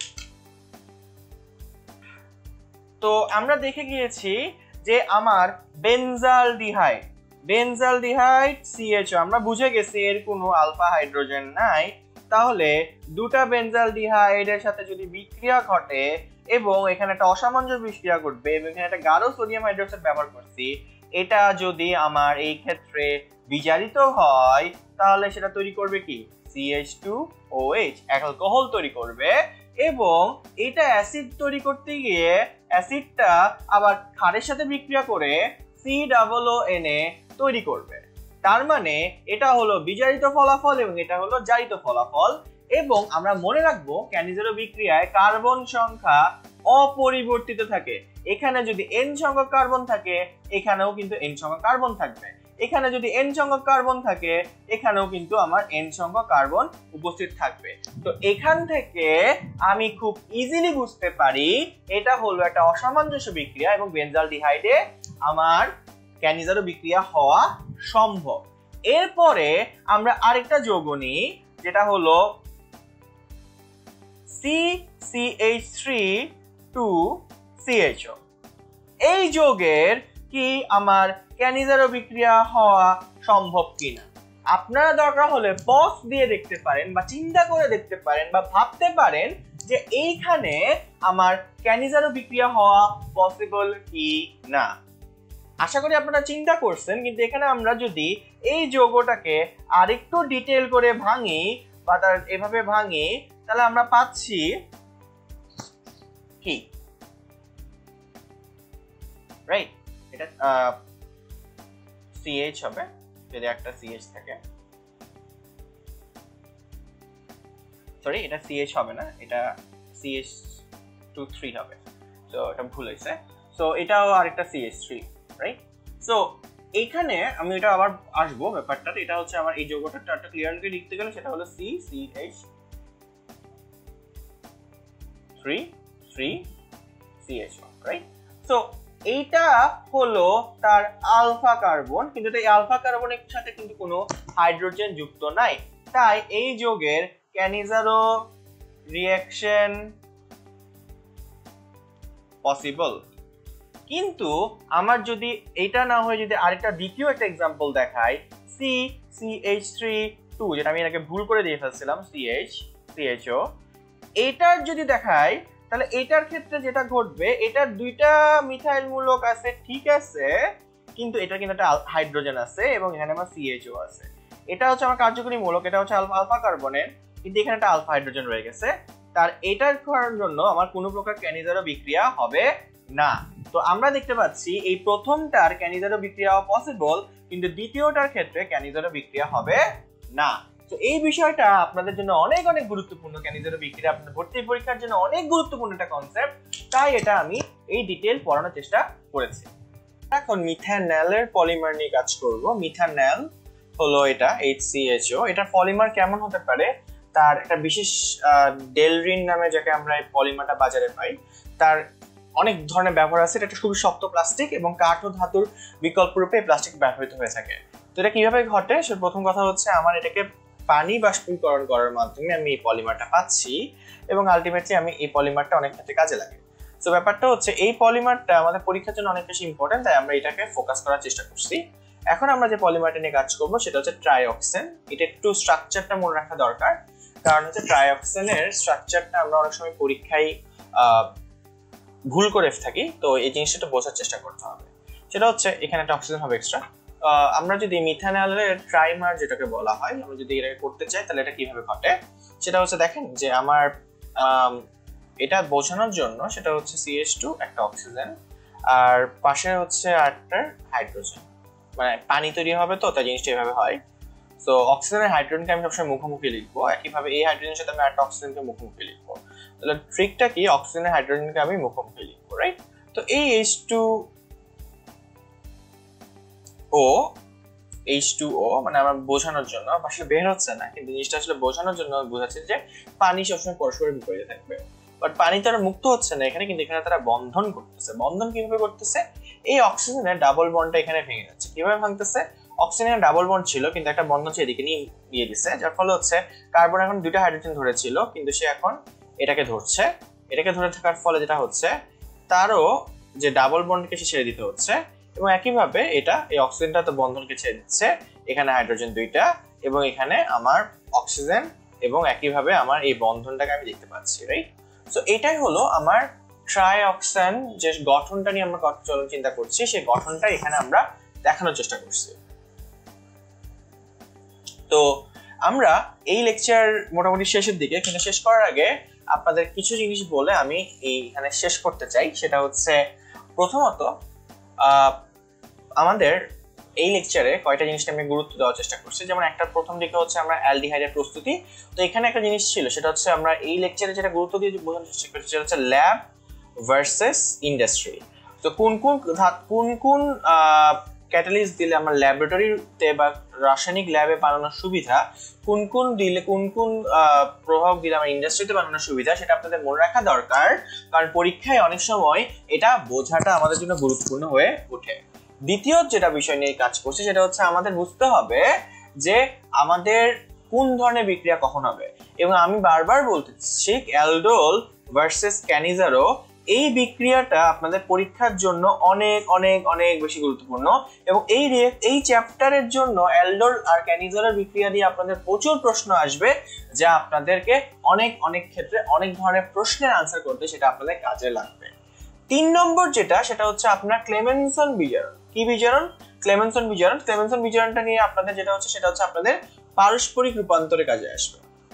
[SPEAKER 1] তো আমরা দেখে গিয়েছি যে আমার বেনজালডিহাইড বেনজালডিহাইড সিএইচও আমরা বুঝে গেছি এর কোনো আলফা হাইড্রোজেন নাই। তাহলে দুটা বেনজালডিহাইডের সাথে যদি বিক্রিয়া ঘটে এবং এখানে একটা অসামঞ্জস্য বিক্রিয়া ঘটবে এবং এখানে একটা গাঢ় সোডিয়াম হাইড্রোক্সাইড ব্যবহার করছি, এটা যদি আমার এই ক্ষেত্রে বিজারিত হয় তাহলে সেটা তৈরি করবে কি C H two O H, alcohol তৈরি করবে, এবং এটা অ্যাসিড তৈরি করতে গিয়ে অ্যাসিডটা আবার ক্ষারের সাথে বিক্রিয়া করে C double O N A তৈরি করবে। তার মানে এটা হলো বিজারিত ফলাফল এবং এটা হলো জারিত ফলাফল। এবং আমরা মনে রাখবো ক্যানিজারো বিক্রিয়ায় কার্বন সংখ্যা অপরিবর্তিত থাকে। এখানে যদি এন সংখ্যক কার্বন থাকে এখানেও কিন্তু এন সংখ্যক কার্বন থাকবে, এখানে যদি এন সংখ্যক কার্বন থাকে এখানেও কিন্তু আমার এন সংখ্যক কার্বন উপস্থিত থাকবে। তো এখান থেকে আমি খুব ইজিলি বুঝতে পারি এটা হলো একটা অসামঞ্জস্য বিক্রিয়া এবং বেনজালডিহাইডে আমার ক্যানিজারো বিক্রিয়া হওয়া সম্ভব। এরপরে আমরা আরেকটা যৌগ নিই, যেটা হলো C C H three two C H O. এই যৌগের কি আমার ক্যানিজারো বিক্রিয়া হওয়া সম্ভব কিনা আপনারা দরকার হলে পজ দিয়ে দেখতে পারেন বা চিন্তা করে দেখতে পারেন বা ভাবতে পারেন যে এইখানে আমার ক্যানিজারো বিক্রিয়া হওয়া পসিবল কি না। আশা করি আপনারা চিন্তা করছেন, কিন্তু এখানে আমরা যদি এই যৌগটাকে আরেকটু ডিটেইল করে ভাঙি বা তার এভাবে ভাঙি তাহলে আমরা পাচ্ছি কি, রাইট, এটা সিএইচ হবে যদি একটা সিএইচ থাকে, সরি এটা সিএইচ হবে না, এটা সিএইচ টু থ্রি হবে, তো এটা ভুল হয়েছে। সো এটাও আরেকটা সিএইচ থ্রি, রাইট। সো এইখানে আমি এটা আবার আসবো ব্যাপারটা, এটা হচ্ছে আমার এই যৌগটা একটা ক্লিয়ারলি লিখতে গেলে সেটা হলো C C H three three C H O, right. So এইটা হলো তার আলফা কার্বন, কিন্তু এই আলফা কার্বনের সাথে কিন্তু কোনো হাইড্রোজেন যুক্ত নাই, তাই এই যৌগের ক্যানিজারো রিঅ্যাকশন পসিবল। কিন্তু আমার যদি এটা না হয় যদি আরেকটা দ্বিতীয় একটা এক্সাম্পল দেখাই, C C H three two, যেটা আমি এটাকে ভুল করে দিয়ে ফেলছিলাম C H C H O, এটার যদি দেখাই তাহলে এটার ক্ষেত্রে যেটা ঘটবে, এটার দুইটা মিথাইল মূলক আছে ঠিক আছে, কিন্তু এটা কিন্তু একটা হাইড্রোজেন আছে এবং এখানে আমার সি এইচ ও আছে। এটা হচ্ছে আমার কার্যকরী মূলক, এটা হচ্ছে আলফা কার্বনের, কিন্তু এখানে একটা আলফা হাইড্রোজেন রয়ে গেছে, তার এটার করার জন্য আমার কোনো প্রকার ক্যানিজারো বিক্রিয়া হবে না। তো আমরা দেখতে পাচ্ছি এই প্রথমটার ক্যানিজারো বিক্রিয়া পসিবল, কিন্তু দ্বিতীয়টার ক্ষেত্রে ক্যানিজারো বিক্রিয়া হবে না। তো এই বিষয়টা আপনাদের জন্য অনেক অনেক গুরুত্বপূর্ণ, ক্যানিজারো বিক্রিয়া আপনাদের ভর্তি পরীক্ষার জন্য অনেক গুরুত্বপূর্ণ একটা কনসেপ্ট, তাই এটা আমি এই ডিটেইল পড়ানোর চেষ্টা করেছি। এখন মিথানলের পলিমার নিয়ে কাজ করব। মিথানল হলো এটা এইচ সি এইচ ও, এটার পলিমার কেমন হতে পারে, তার একটা বিশেষ ডেলরিন নামে যাকে আমরা এই পলিমারটা বাজারে পাই, তার অনেক ধরনের ব্যবহার আছে। এটা একটা খুবই শক্ত প্লাস্টিক এবং কাঠ ও ধাতুর বিকল্প রূপে প্লাস্টিক ব্যবহৃত হয়ে থাকে। তো এটা কিভাবে ঘটে, সে প্রথম কথা হচ্ছে আমার এটাকে পানি বাষ্পীকরণ করার মাধ্যমে আমি এই পলিমারটা পাচ্ছি এবং আলটিমেটলি আমি এই পলিমারটা অনেক ক্ষেত্রে কাজে লাগে। তো ব্যাপারটা হচ্ছে এই পলিমারটা আমাদের পরীক্ষার জন্য অনেক বেশি ইম্পর্টেন্ট, তাই আমরা এটাকে ফোকাস করার চেষ্টা করছি। এখন আমরা যে পলিমারটা নিয়ে কাজ করবো সেটা হচ্ছে ট্রাইঅক্সেন। এটা একটু স্ট্রাকচারটা মনে রাখা দরকার, কারণ হচ্ছে ট্রাইঅক্সেনের স্ট্রাকচারটা আমরা অনেক সময় পরীক্ষায় ভুল করে থাকি, তো এই জিনিসটা বোঝার চেষ্টা করতে হবে। সেটা হচ্ছে এখানে একটা অক্সিজেন হবে এক্সট্রা। আমরা যদি মিথানলের ট্রাইমার যেটাকে বলা হয়, আমরা যদি এটাকে করতে চাই তাহলে এটা কিভাবে ঘটে সেটা হচ্ছে দেখেন যে আমার এটা বোঝানোর জন্য সেটা হচ্ছে সি এইচ টু একটা অক্সিজেন আর পাশে হচ্ছে আটটা হাইড্রোজেন, মানে পানি তৈরি হবে, তো তাই জিনিসটা এভাবে হয়। সো অক্সিজেনের হাইড্রোজেনকে আমি সবসময় মুখোমুখি লিখবো, একইভাবে এই হাইড্রোজেনের সাথে আমি একটা অক্সিজেনকে মুখোমুখি লিখবো। তাহলে ট্রিকটা কি, অক্সিজেনের হাইড্রোজেনকে আমি মুখোমুখি লিখবো, রাইট? তো এই H two O H two O মানে আমার বোঝানোর জন্য, আসলে বের হচ্ছে না কিন্তু জিনিসটা আসলে বোঝানোর জন্য বোঝাচ্ছে যে পানি সবসময় পরস্পরের বিপরীতে থাকবে। বাট পানি তারা মুক্ত হচ্ছে না এখানে, কিন্তু এখানে তারা বন্ধন করতেছে। বন্ধন কিভাবে করতেছে? এই অক্সিজেনের ডাবল বন্ডটা এখানে ভেঙে যাচ্ছে। কিভাবে ভাঙতেছে? অক্সিজেনের ডাবল বন্ড ছিল কিন্তু একটা বন্ধন হচ্ছে এদিকে নিয়ে দিয়ে দিচ্ছে, যার ফলে হচ্ছে কার্বন এখন দুইটা হাইড্রোজেন ধরেছিল কিন্তু সে এখন এটাকে ধরছে। এটাকে ধরে থাকার ফলে যেটা হচ্ছে তারও যে ডাবল বন্ডকে সে ছেড়ে দিতে হচ্ছে, এবং একইভাবে এটা এই অক্সিজেনটা তো বন্ধনকে ছেড়ে দিচ্ছে, এখানে হাইড্রোজেন দুইটা এবং এখানে আমার অক্সিজেন, এবং একইভাবে আমার এই বন্ধনটাকে আমি দেখতে পাচ্ছি, রাইট? সো এটাই হলো আমার ট্রাইঅক্সান যে গঠনটা নিয়ে আমরা চলন চিন্তা করছি, সেই গঠনটা এখানে আমরা দেখানোর চেষ্টা করছি। তো আমরা এই লেকচার মোটামুটি শেষের দিকে, কিন্তু শেষ করার আগে আপনাদের কিছু জিনিস বলে আমি এইখানে শেষ করতে চাই। সেটা হচ্ছে প্রথমত আমাদের এই লেকচারে কয়টা জিনিসকে আমি গুরুত্ব দেওয়ার চেষ্টা করছি। যেমন একটা প্রথম দিকে হচ্ছে আমরা অ্যালডিহাইডের প্রস্তুতি। তো এখানে একটা জিনিস ছিল, সেটা হচ্ছে আমরা এই লেকচারে যেটা গুরুত্ব দিয়ে বোঝানোর চেষ্টা করছি সেটা হচ্ছে ল্যাব ভার্সেস ইন্ডাস্ট্রি। তো কোন কোন কোন কোন ক্যাটালিস্ট দিলে আমার ল্যাবরেটরিতে বা রাসায়নিক ল্যাবে বানানোর সুবিধা, কোন কোন দিলে কোন কোন প্রভাব দিলে আমার ইন্ডাস্ট্রিতে বানানোর সুবিধা, সেটা আপনাদের মনে রাখা দরকার। কারণ পরীক্ষায় অনেক সময় এটা বোঝাটা আমাদের জন্য গুরুত্বপূর্ণ হয়ে ওঠে। দ্বিতীয় যেটা বিষয় নিয়ে কাজ করছে সেটা হচ্ছে আমাদের বুঝতে হবে যে আমাদের কোন ধরনের বিক্রিয়া কখন হবে। এবং আমি বারবার বলতেছি অ্যালডোল ভার্সেস ক্যানিজারো, এই বিক্রিয়াটা আপনাদের পরীক্ষার জন্য অনেক অনেক অনেক বেশি গুরুত্বপূর্ণ। এবং এই এই চ্যাপ্টারের জন্য অ্যালডোল আর ক্যানিজারোর বিক্রিয়া দিয়ে আপনাদের প্রচুর প্রশ্ন আসবে, যা আপনাদেরকে অনেক অনেক ক্ষেত্রে অনেক ধরনের প্রশ্নের আনসার করতে সেটা আপনাদের কাজে লাগবে। তিন নম্বর যেটা, সেটা হচ্ছে আপনার ক্লেমেনসন বিজারণ। কি বিজারণ? ক্লেমেনসন বিজারণ। ক্লেমেনসন বিজারণটা নিয়ে আপনাদের যেটা হচ্ছে সেটা হচ্ছে আপনাদের পারস্পরিক রূপান্তরে কাজে আসবে।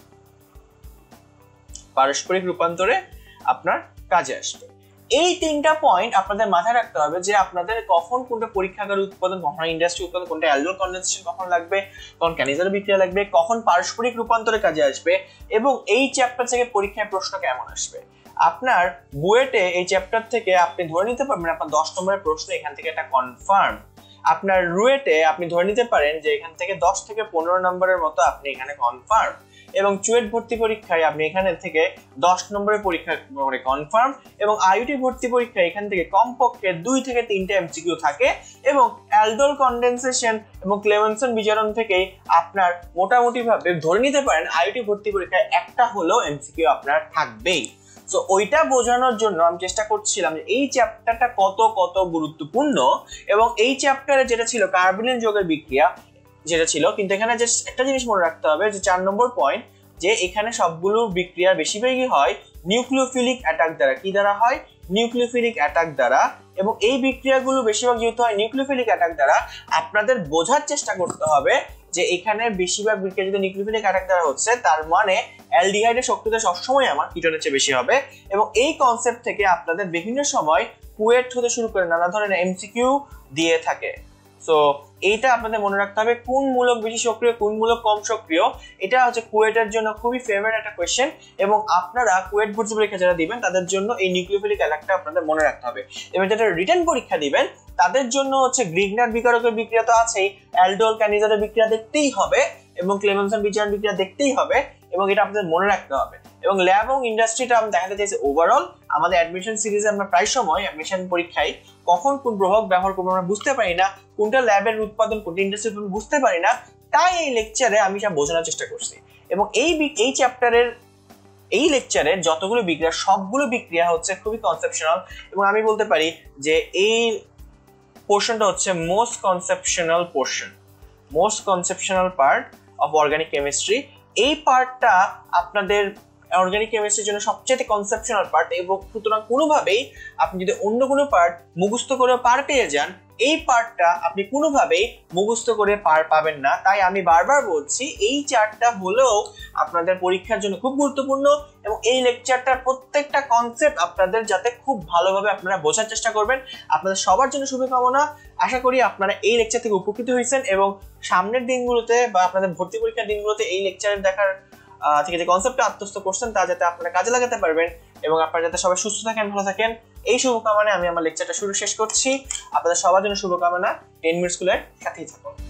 [SPEAKER 1] পারস্পরিক রূপান্তরে আপনার কাজে আসবে। এই তিনটা পয়েন্ট আপনাদের মাথায় রাখতে হবে যে আপনাদের কখন কোনটা পরীক্ষাগার উৎপাদন, কখন ইন্ডাস্ট্রি উৎপাদন, কোনটা অ্যালডোল কনডেনসেশন কখন লাগবে, কখন ক্যানিজারো বিক্রিয়া লাগবে, কখন পারস্পরিক রূপান্তরে কাজে আসবে, এবং এই চ্যাপ্টার থেকে পরীক্ষায় প্রশ্ন কেমন আসবে। আপনার বুয়েটে এই চ্যাপ্টার থেকে আপনি ধরে নিতে পারবেন আপনার দশ নম্বরের প্রশ্ন এখান থেকে একটা কনফার্ম। আপনার রুয়েটে আপনি ধরে নিতে পারেন যে এখান থেকে দশ থেকে পনেরো নম্বরের মতো আপনি এখানে কনফার্ম। এবং চুয়েট ভর্তি পরীক্ষায় আপনি এখানে থেকে দশ নম্বরের পরীক্ষা করে কনফার্ম। এবং আইইউটি ভর্তি পরীক্ষায় এখান থেকে কমপক্ষে দুই থেকে তিনটে এমসিকিউ থাকে। এবং অ্যালডোল কনডেনসেশন এবং ক্লেমেনসন বিজারণ থেকেই আপনার মোটামুটি ভাবে ধরে নিতে পারেন আইইউটি ভর্তি পরীক্ষায় একটা হলেও এমসিকিউ আপনার থাকবেই। তো ওইটা বোঝানোর জন্য আমি চেষ্টা করছিলাম যে এই চ্যাপ্টারটা কত কত গুরুত্বপূর্ণ। এবং এই চ্যাপ্টারে যেটা ছিল কার্বনিল যৌগের বিক্রিয়া যেটা ছিল, কিন্তু এখানে যে একটা জিনিস মনে রাখতে হবে যে চার নম্বর পয়েন্ট, যে এখানে সবগুলো বিক্রিয়া বেশিরভাগই হয় নিউক্লিওফিলিক অ্যাটাক দ্বারা। কি দ্বারা হয়? নিউক্লিওফিলিক অ্যাটাক দ্বারা। এবং এই বিক্রিয়াগুলো বেশিরভাগ যেহেতু হয় নিউক্লিওফিলিক অ্যাটাক দ্বারা, আপনাদের বোঝার চেষ্টা করতে হবে যে এখানে বেশিরভাগ বিক্রিয়া যদি নিউক্লিওফিলিক অ্যাটাক দ্বারা হচ্ছে, তার মানে অ্যালডিহাইডের শক্তিটা সবসময় আমার কিটোনের চেয়ে বেশি হবে। এবং এই কনসেপ্ট থেকে আপনাদের বিভিন্ন সময় কুয়েট হতে শুরু করে নানা ধরনের এমসিকিউ দিয়ে থাকে। সো এইটা আপনাদের মনে রাখতে হবে, কোন মূলক বেশি সক্রিয়, কোন মূলক কম সক্রিয়। এটা হচ্ছে কুয়েটের জন্য খুবই ফেভারিট একটা কোয়েশ্চেন। এবং আপনারা কুয়েট ভর্তি পরীক্ষা যারা দিবেন তাদের জন্য এই নিউক্লিওফিলিক অ্যাটাকটা আপনাদের মনে রাখতে হবে। এবং যারা রিটেন পরীক্ষা দিবেন তাদের জন্য হচ্ছে গ্রিগনার বিকারকের বিক্রিয়া তো আছেই, অ্যালডোল ক্যানিজারের বিক্রিয়া দেখতেই হবে, এবং ক্লেমেনসন বিজারণ বিক্রিয়া দেখতেই হবে, এবং এটা আপনাদের মনে রাখতে হবে। এবং ল্যাব এবং ইন্ডাস্ট্রিটা আমি দেখাতে চাইছি ওভারঅল আমাদের অ্যাডমিশন সিরিজে আমরা প্রায় সময় অ্যাডমিশন পরীক্ষায় কখন কোন প্রভাব ব্যবহার করবো আমরা বুঝতে পারি না, কোনটা ল্যাবের উৎপাদন কোনটা ইন্ডাস্ট্রি উৎপাদন বুঝতে পারি না। তাই এই লেকচারে আমি সব বোঝানোর চেষ্টা করছি। এবং এই এই চ্যাপ্টারের এই লেকচারের যতগুলো বিক্রিয়া সবগুলো বিক্রিয়া হচ্ছে খুবই কনসেপশনাল। এবং আমি বলতে পারি যে এই পোর্শনটা হচ্ছে most conceptual portion, most conceptual part of organic chemistry. এই পার্টটা আপনাদের অর্গানিক কেমিস্ট্রির জন্য সবচেয়ে কনসেপশনাল পার্ট। এবং সুতরাং কোনোভাবেই আপনি যদি অন্য কোনো পার্ট মুখস্থ করে পার পেয়ে যান, এই পার্টটা আপনি কোনোভাবেই মুখস্থ করে পার পাবেন না। তাই আমি বারবার বলছি এই চারটা হলেও আপনাদের পরীক্ষার জন্য খুব গুরুত্বপূর্ণ এবং এই লেকচারটার প্রত্যেকটা কনসেপ্ট আপনাদের যাতে খুব ভালোভাবে আপনারা বোঝার চেষ্টা করবেন। আপনাদের সবার জন্য শুভকামনা। আশা করি আপনারা এই লেকচার থেকে উপকৃত হয়েছেন এবং সামনের দিনগুলোতে বা আপনাদের ভর্তি পরীক্ষার দিনগুলোতে এই লেকচারের দেখার থেকে যে কনসেপ্টটা আত্মস্থ করছেন তা যাতে আপনারা কাজে লাগাতে পারবেন এবং আপনারা যাতে সবাই সুস্থ থাকেন, ভালো থাকেন, এই শুভকামনায় আমি আমার লেকচারটা শুরু শেষ করছি। আপনাদের সবার জন্য শুভকামনা। টেন মিনিট স্কুলের সাথেই থাকুন।